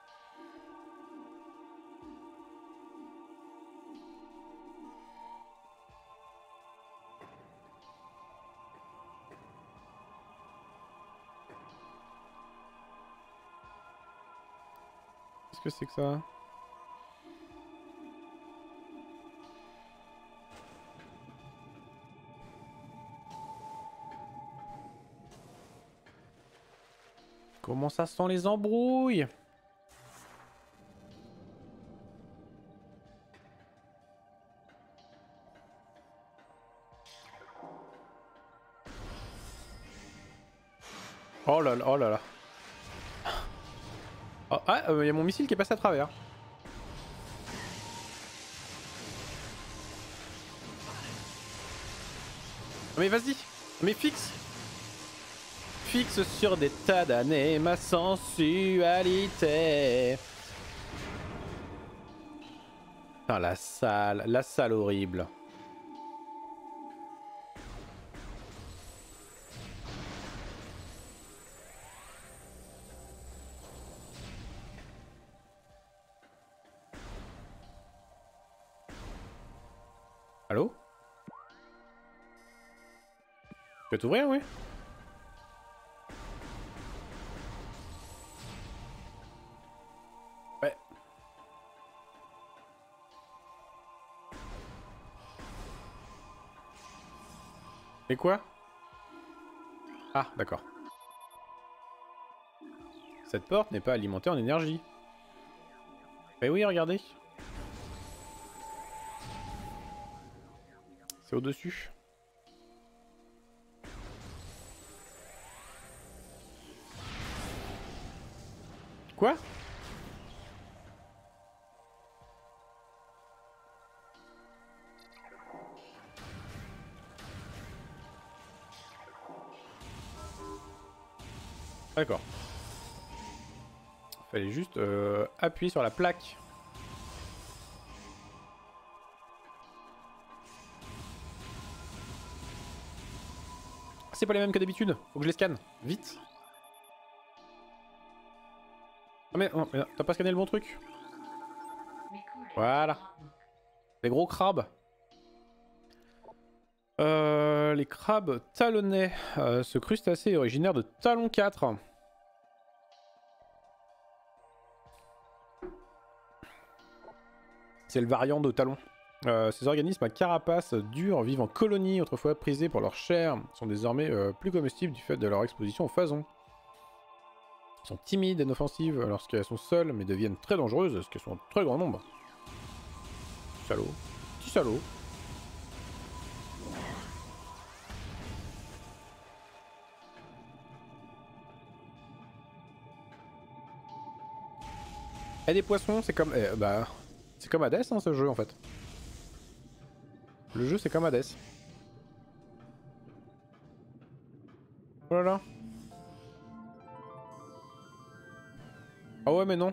Speaker 1: Qu'est-ce que c'est que ça? Comment ça sent les embrouilles? Oh là là, oh là là. Oh, ah, y a mon missile qui est passé à travers. Mais vas-y, mais fixe. Fixe sur des tas d'années ma sensualité. Putain, la salle horrible. Allô? Tu peux t'ouvrir, oui? Ouais. Et quoi? Ah, d'accord. Cette porte n'est pas alimentée en énergie. Eh oui, regardez. C'est au-dessus. Quoi? D'accord. Fallait juste appuyer sur la plaque. C'est pas les mêmes que d'habitude. Faut que je les scanne. Vite. Ah mais, oh, mais t'as pas scanné le bon truc. Voilà. Les gros crabes. Les crabes talonnais. Ce crustacé est originaire de Talon 4. C'est le variant de Talon. Ces organismes à carapace dure vivent en colonie, autrefois prisés pour leur chair, sont désormais plus comestibles du fait de leur exposition aux phasons. Elles sont timides et inoffensives lorsqu'elles sont seules, mais deviennent très dangereuses lorsqu'elles sont en très grand nombre. Salaud. Petit salaud. Et des poissons, c'est comme... bah... C'est comme Hades, hein, ce jeu, en fait. Le jeu, c'est comme Hades. Oh là là. Ah ouais, mais non.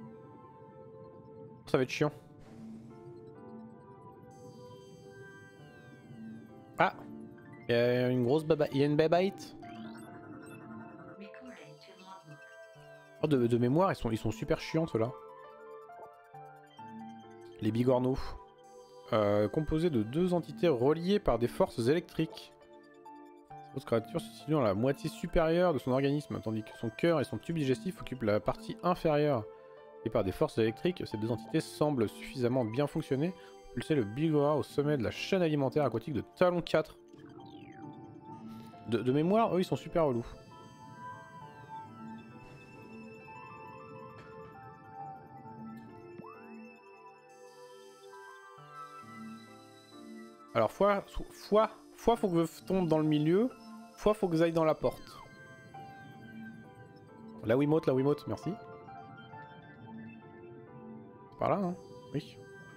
Speaker 1: Ça va être chiant. Ah, il y a une grosse baba... Il y a une babaïte. Oh, de mémoire, ils sont super chiants, ceux-là. Les bigorneaux. Composés de deux entités reliées par des forces électriques. Cette créature se situe dans la moitié supérieure de son organisme, tandis que son cœur et son tube digestif occupent la partie inférieure. Et par des forces électriques, ces deux entités semblent suffisamment bien fonctionner pour pulser le Bigora au sommet de la chaîne alimentaire aquatique de Talon 4. De mémoire, eux, ils sont super relous. Alors, fois faut que je tombe dans le milieu, fois faut que j'aille dans la porte. La Wiimote, merci. Par là, hein? Oui.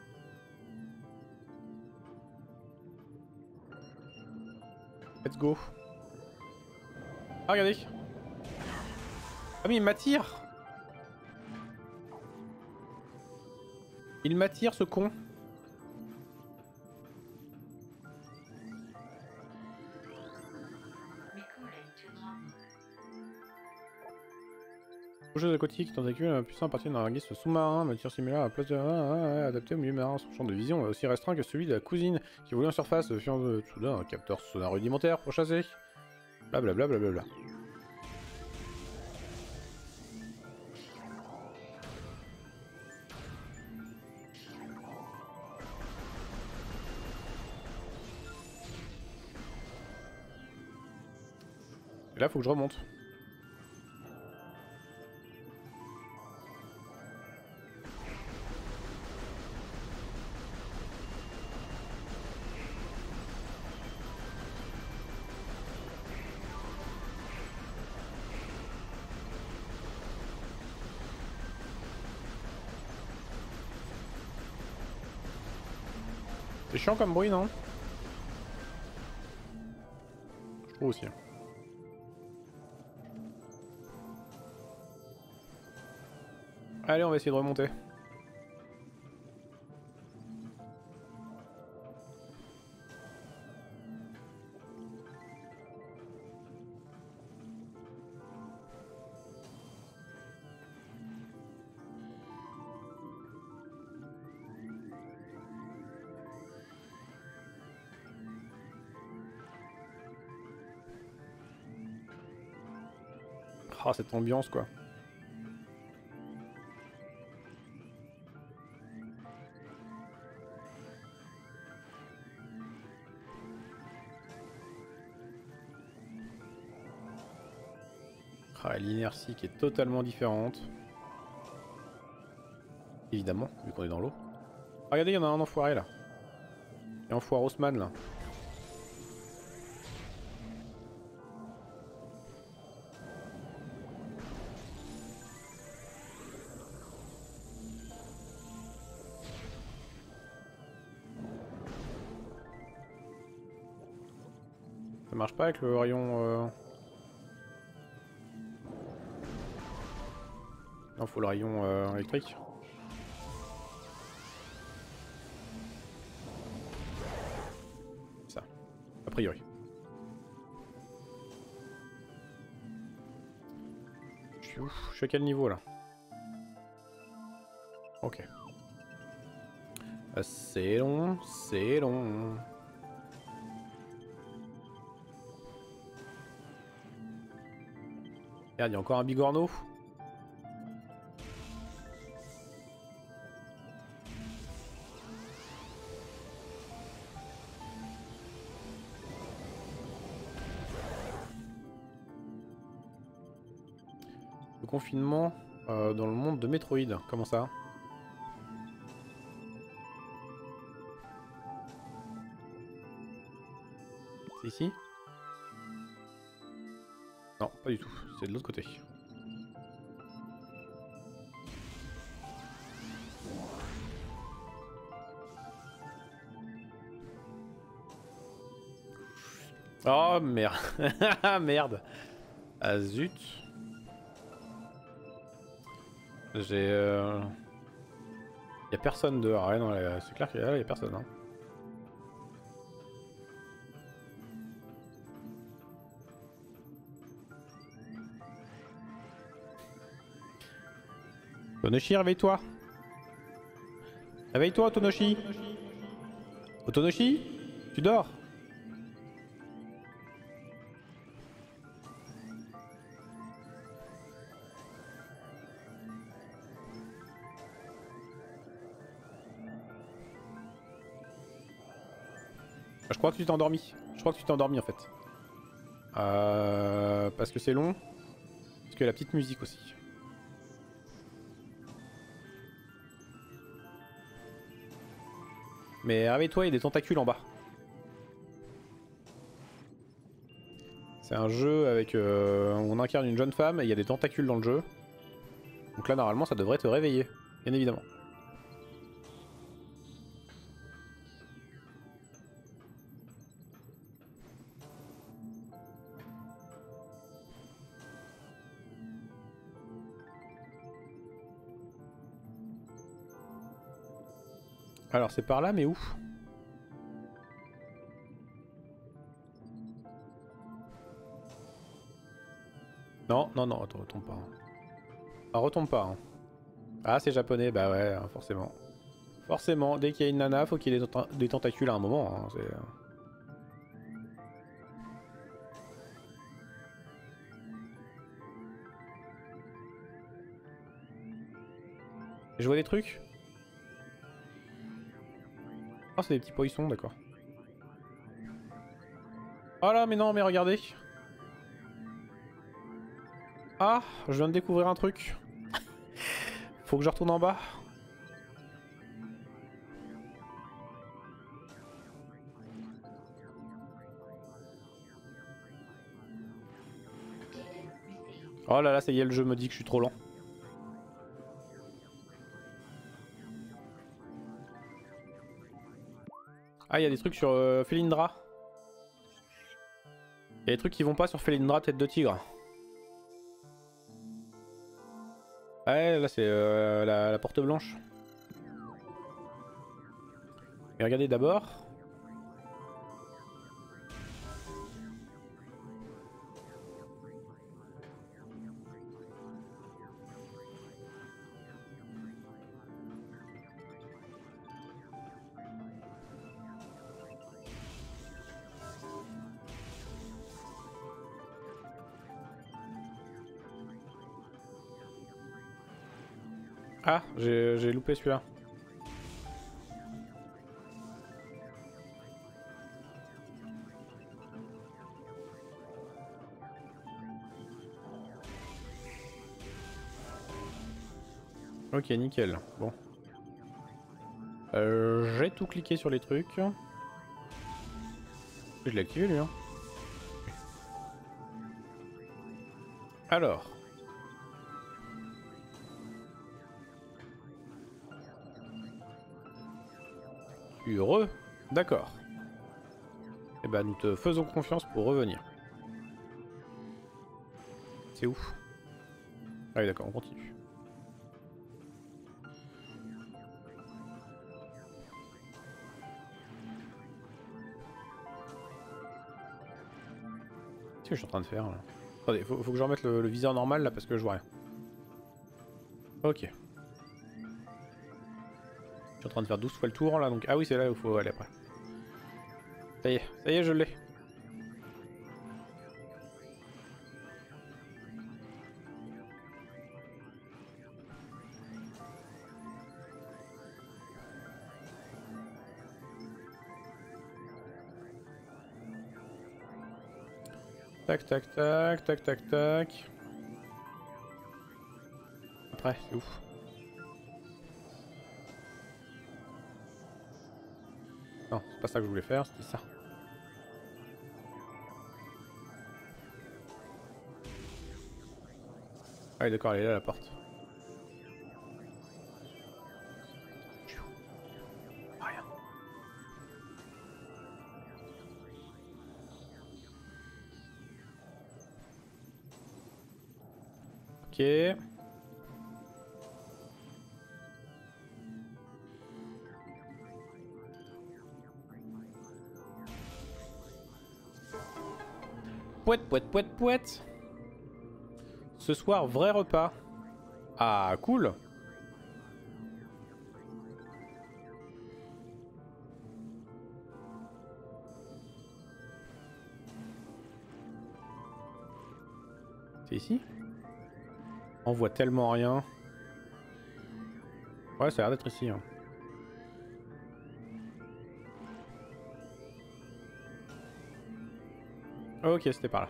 Speaker 1: Let's go. Ah, regardez. Ah mais il m'attire. Il m'attire ce con. Jeux aquatiques, tentacules, puissant partir d'un organisme sous-marin, matière similaire à la place de adapté au milieu marin. Son champ de vision est aussi restreint que celui de la cousine qui voulait en surface, fiant de soudain un capteur sonore rudimentaire pour chasser. Blablabla. Blablabla. Et là, faut que je remonte. C'est chiant comme bruit, non? Je trouve aussi. Allez, on va essayer de remonter. Ah, cette ambiance, quoi. Ah, l'inertie qui est totalement différente. Évidemment, vu qu'on est dans l'eau. Ah, regardez, il y en a un enfoiré, là. Il y a un enfoiré Haussmann, là. Ça marche pas avec le rayon... Non, faut le rayon électrique. Ça, a priori. Je suis où? Je suis à quel niveau là? Ok. C'est long, c'est long. Regarde, il y a encore un bigorneau. Le confinement dans le monde de Metroid. Comment ça? C'est ici? Non, pas du tout. C'est de l'autre côté. Oh merde. Merde. Ah zut. J'ai... Y'a personne dehors. Ouais, non, c'est clair qu'il y a personne. Hein. Otonoshi, réveille-toi. Réveille-toi, Otonoshi. Otonoshi, tu dors. Je crois que tu t'es endormi. Je crois que tu t'es endormi en fait. Parce que c'est long. Parce qu'il y a la petite musique aussi. Mais réveille-toi, il y a des tentacules en bas. C'est un jeu avec où on incarne une jeune femme et il y a des tentacules dans le jeu. Donc là normalement ça devrait te réveiller, bien évidemment. Alors c'est par là mais où? Non, non, non, attends, retombe pas. Hein. Ah, retombe pas. Hein. Ah, c'est japonais, bah ouais, hein, forcément. Forcément, dès qu'il y a une nana, faut qu'il y ait des tentacules à un moment. Hein, je vois des trucs. Ah, c'est des petits poissons, d'accord. Oh là, mais non, mais regardez. Ah, je viens de découvrir un truc. Faut que je retourne en bas. Oh là là, ça y est, le jeu me dit que je suis trop lent. Ah, il y a des trucs sur Felindra. Il y a des trucs qui vont pas sur Felindra, tête de tigre. Ouais, là c'est la porte blanche. Mais regardez d'abord. Ah, j'ai loupé celui-là. Ok, nickel. Bon. J'ai tout cliqué sur les trucs. Je l'ai activé lui, hein. Alors. Heureux. D'accord. Eh ben, nous te faisons confiance pour revenir. C'est où? Ah oui, d'accord, on continue. Qu'est-ce que je suis en train de faire là? Attendez, faut que je remette le viseur normal là parce que je vois rien. Ok. Je suis en train de faire 12 fois le tour là, donc... Ah oui, c'est là où il faut aller après. Ça y est, je l'ai. Tac, tac, tac, tac, tac, tac. Après, c'est ouf. Non, c'est pas ça que je voulais faire, c'était ça. Ah oui, d'accord, elle est là la porte. Rien. Ok. Pouette, pouette, pouette, pouette. Ce soir, vrai repas. Ah, cool. C'est ici? On voit tellement rien. Ouais, ça a l'air d'être ici. Hein. Ok, c'était par là.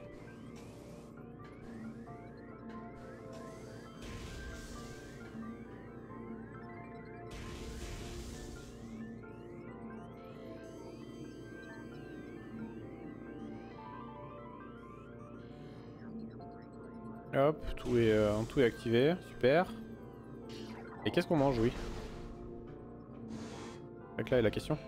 Speaker 1: Hop, tout est activé, super. Et qu'est-ce qu'on mange, oui? Donc là est la question.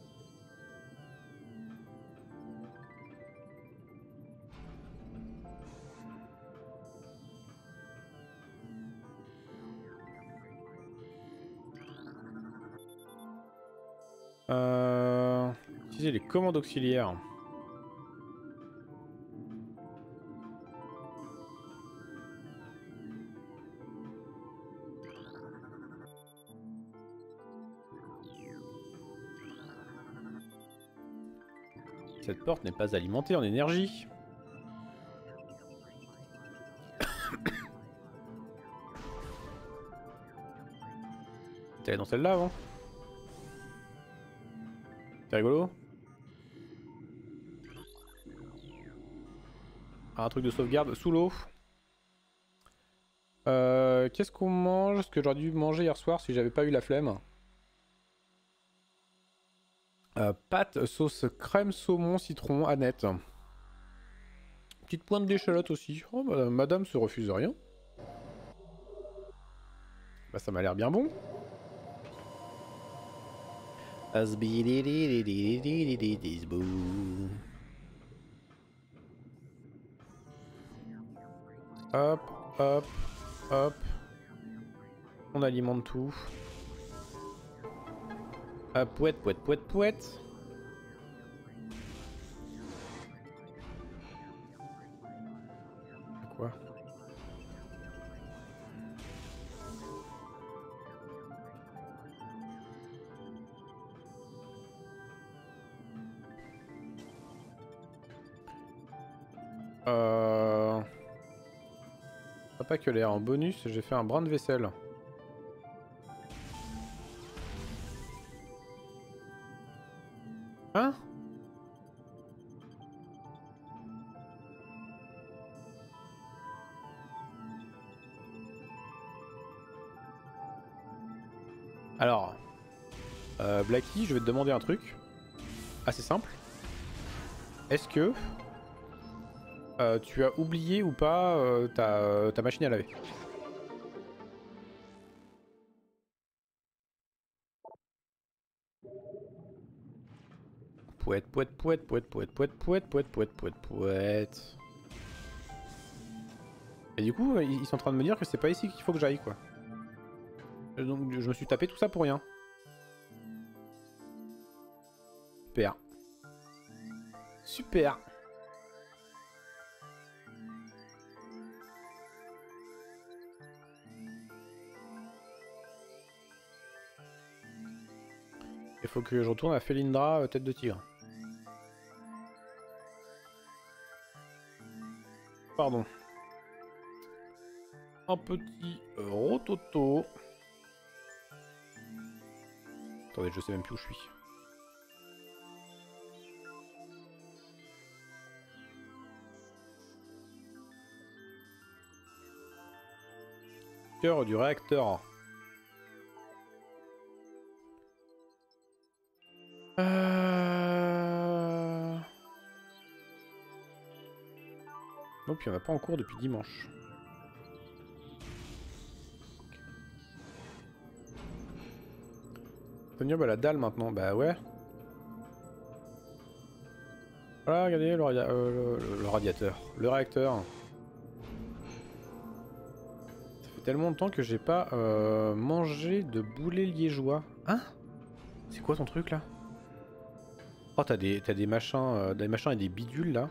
Speaker 1: Utiliser les commandes auxiliaires. Cette porte n'est pas alimentée en énergie. T'es allé dans celle-là avant? C'est rigolo. Ah, un truc de sauvegarde sous l'eau. Qu'est-ce qu'on mange? Ce que j'aurais dû manger hier soir si j'avais pas eu la flemme. Pâte, sauce crème, saumon, citron, Annette. Petite pointe d'échalote aussi. Oh, madame se refuse rien. Bah ça m'a l'air bien bon. Hop, hop, hop. On alimente tout. Pouette, pouette, pouette, pouette. Quoi? Pas que l'air. En bonus, j'ai fait un brin de vaisselle. Hein? Alors, Blacky, je vais te demander un truc assez simple. Est-ce que tu as oublié ou pas ta machine à laver? Pouette, pouette, pouette, pouette, pouette, pouette, pouette, pouette, pouette, pouette, pouette. Et du coup, ils sont en train de me dire que c'est pas ici qu'il faut que j'aille, quoi. Donc je me suis tapé tout ça pour rien. Super. Super. Il faut que je retourne à Felindra, tête de tigre. Pardon. Un petit rototo. Attendez, je sais même plus où je suis. Cœur du réacteur. Non, puis on n'a pas en cours depuis dimanche. Job à la dalle maintenant, bah ouais. Voilà, regardez le radiateur, le réacteur. Ça fait tellement de temps que j'ai pas mangé de boulet liégeois. Hein? C'est quoi ton truc là? Oh, t'as des machins et des bidules là.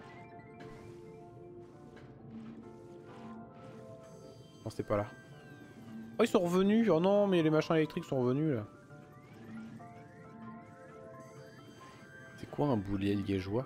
Speaker 1: Non, c'était pas là. Oh, ils sont revenus. Oh non, mais les machins électriques sont revenus là. C'est quoi un boulet liégeois?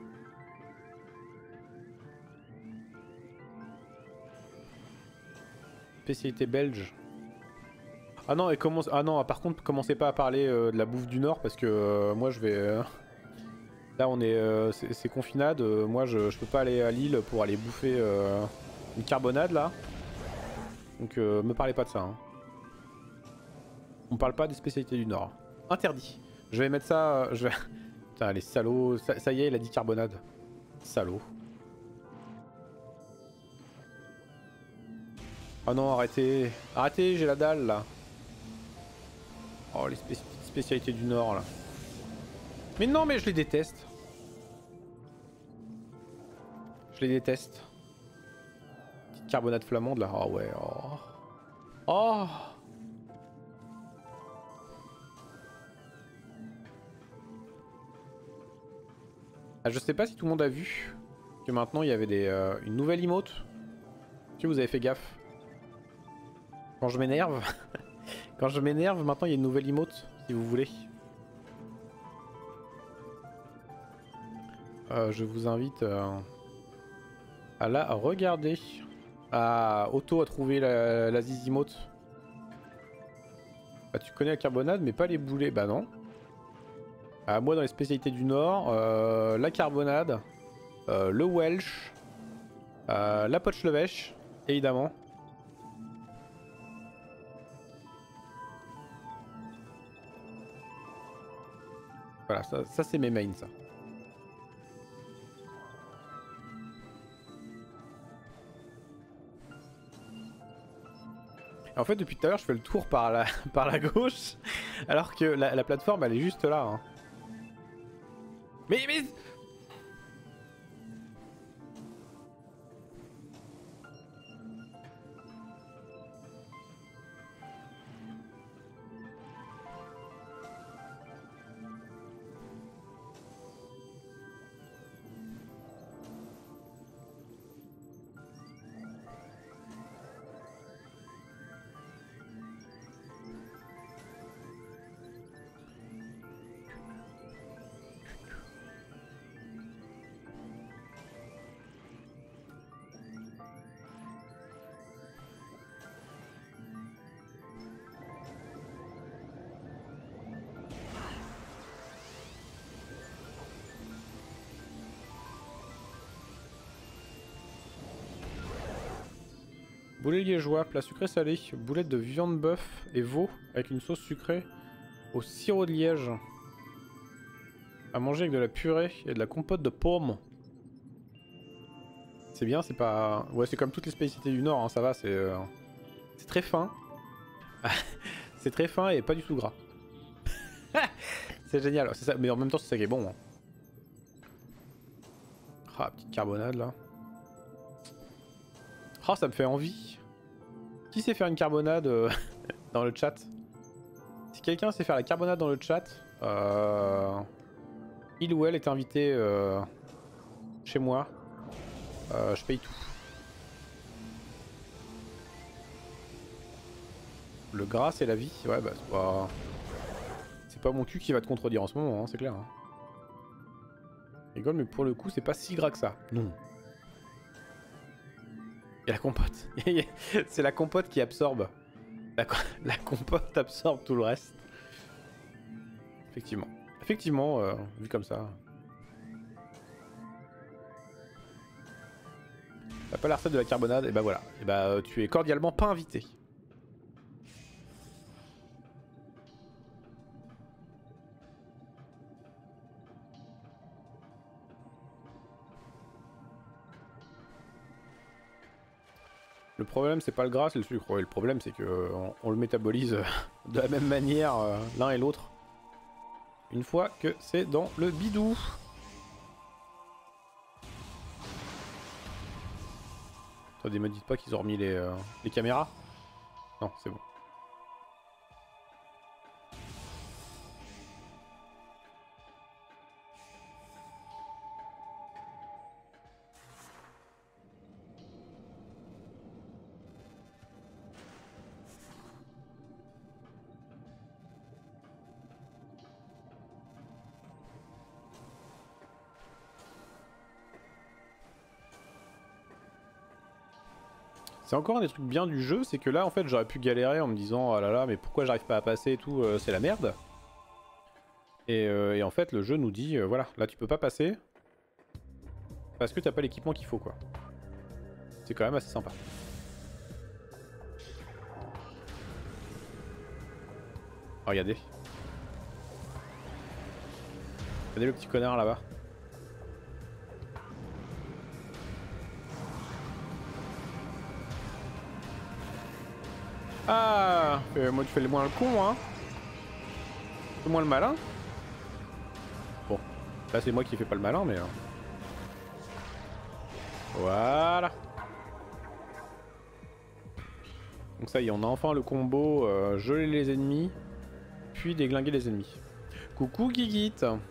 Speaker 1: Spécialité belge. Ah non, et commence. Ah non, par contre, commencez pas à parler de la bouffe du Nord parce que moi je vais. Là, on est. C'est confinade. Moi, je peux pas aller à Lille pour aller bouffer une carbonade là. Donc, me parlez pas de ça. Hein. On parle pas des spécialités du Nord. Interdit. Je vais mettre ça. Je vais. Putain, les salauds. Ça y est, il a dit carbonade. Salaud. Oh non, arrêtez. Arrêtez, j'ai la dalle là. Oh, les spécialités du Nord là. Mais non, mais je les déteste. Je les déteste. Petite carbonate flamande là. Oh ouais. Oh. Oh. Ah, je sais pas si tout le monde a vu que maintenant il y avait une nouvelle emote. Est-ce que vous avez fait gaffe? Quand je m'énerve. Quand je m'énerve, maintenant il y a une nouvelle emote, si vous voulez. Je vous invite à la regarder. Ah, Otto a trouvé la Zizimote. Bah, tu connais la carbonade, mais pas les boulets. Bah non. Ah, moi, dans les spécialités du Nord, la carbonade, le Welsh, la Pochleveche, évidemment. Voilà, ça c'est mes mains, ça. En fait, depuis tout à l'heure, je fais le tour par la gauche, alors que la plateforme, elle est juste là. Hein. Mais... Boulet liégeois, plat sucré salé, boulette de viande bœuf et veau avec une sauce sucrée au sirop de liège. À manger avec de la purée et de la compote de pommes. C'est bien, c'est pas... Ouais, c'est comme toutes les spécialités du Nord, hein, ça va, c'est très fin. C'est très fin et pas du tout gras. C'est génial, c'est ça, mais en même temps c'est ça qui est bon. Hein. Ah, petite carbonade là. Oh, ça me fait envie. Qui sait faire une carbonade dans le chat? Si quelqu'un sait faire la carbonade dans le chat, il ou elle est invité chez moi. Je paye tout. Le gras c'est la vie. Ouais, bah c'est pas... C'est pas mon cul qui va te contredire en ce moment, hein, c'est clair. Hein. Rigole, mais pour le coup, c'est pas si gras que ça. Non. Et la compote. C'est la compote qui absorbe. La compote absorbe tout le reste. Effectivement. Effectivement, vu comme ça. T'as pas la recette de la carbonade, et bah voilà. Et bah tu es cordialement pas invité. Le problème c'est pas le gras, c'est le sucre. Ouais, le problème c'est que on le métabolise de la même manière l'un et l'autre. Une fois que c'est dans le bidou. Attendez, me dites pas qu'ils ont remis les caméras. Non, c'est bon. C'est encore un des trucs bien du jeu, c'est que là en fait j'aurais pu galérer en me disant oh là là mais pourquoi j'arrive pas à passer et tout, c'est la merde. Et en fait le jeu nous dit voilà, là tu peux pas passer parce que t'as pas l'équipement qu'il faut quoi. C'est quand même assez sympa. Regardez. Regardez le petit connard là-bas. Ah, moi tu fais le moins le con, hein. Fais moins le malin. Bon, là c'est moi qui fais pas le malin, mais... Voilà. Donc ça y est, on a enfin le combo geler les ennemis, puis déglinguer les ennemis. Coucou Guiguit.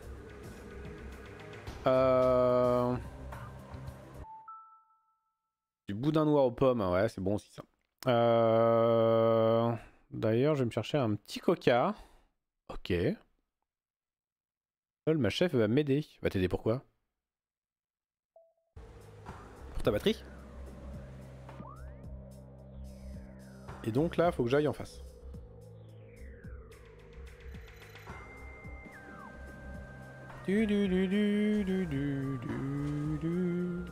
Speaker 1: Du boudin noir aux pommes, ouais c'est bon aussi ça. D'ailleurs je vais me chercher un petit coca. Ok. Ma chef va m'aider. Va t'aider pourquoi? Pour ta batterie? Et donc là, faut que j'aille en face. Du du du du du du du du.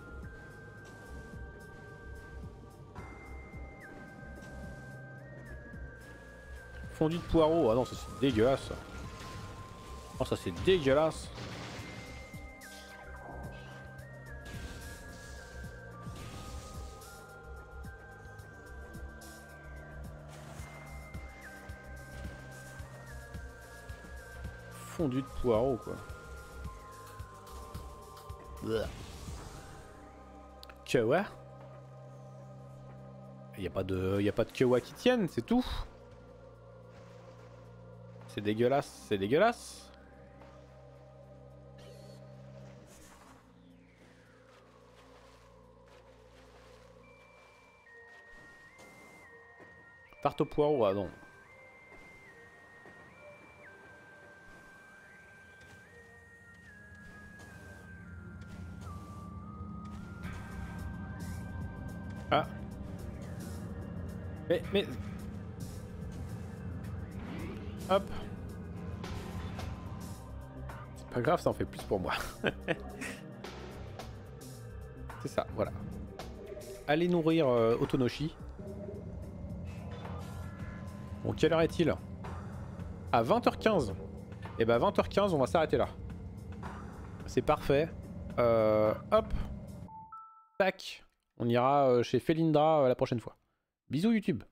Speaker 1: Fondu de poireau, ah non ça c'est dégueulasse. Oh ça c'est dégueulasse. Fondu de poireau quoi. Kawa. Y a pas de kawa qui tienne, c'est tout. C'est dégueulasse, c'est dégueulasse. Tarte au poireau, ah non. Ah. Mais... Hop. C'est pas grave, ça en fait plus pour moi. C'est ça, voilà. Allez nourrir Otonoshi. Bon, quelle heure est-il? À 20h15. Et bah 20h15, on va s'arrêter là. C'est parfait. Hop. Tac. On ira chez Felindra la prochaine fois. Bisous YouTube.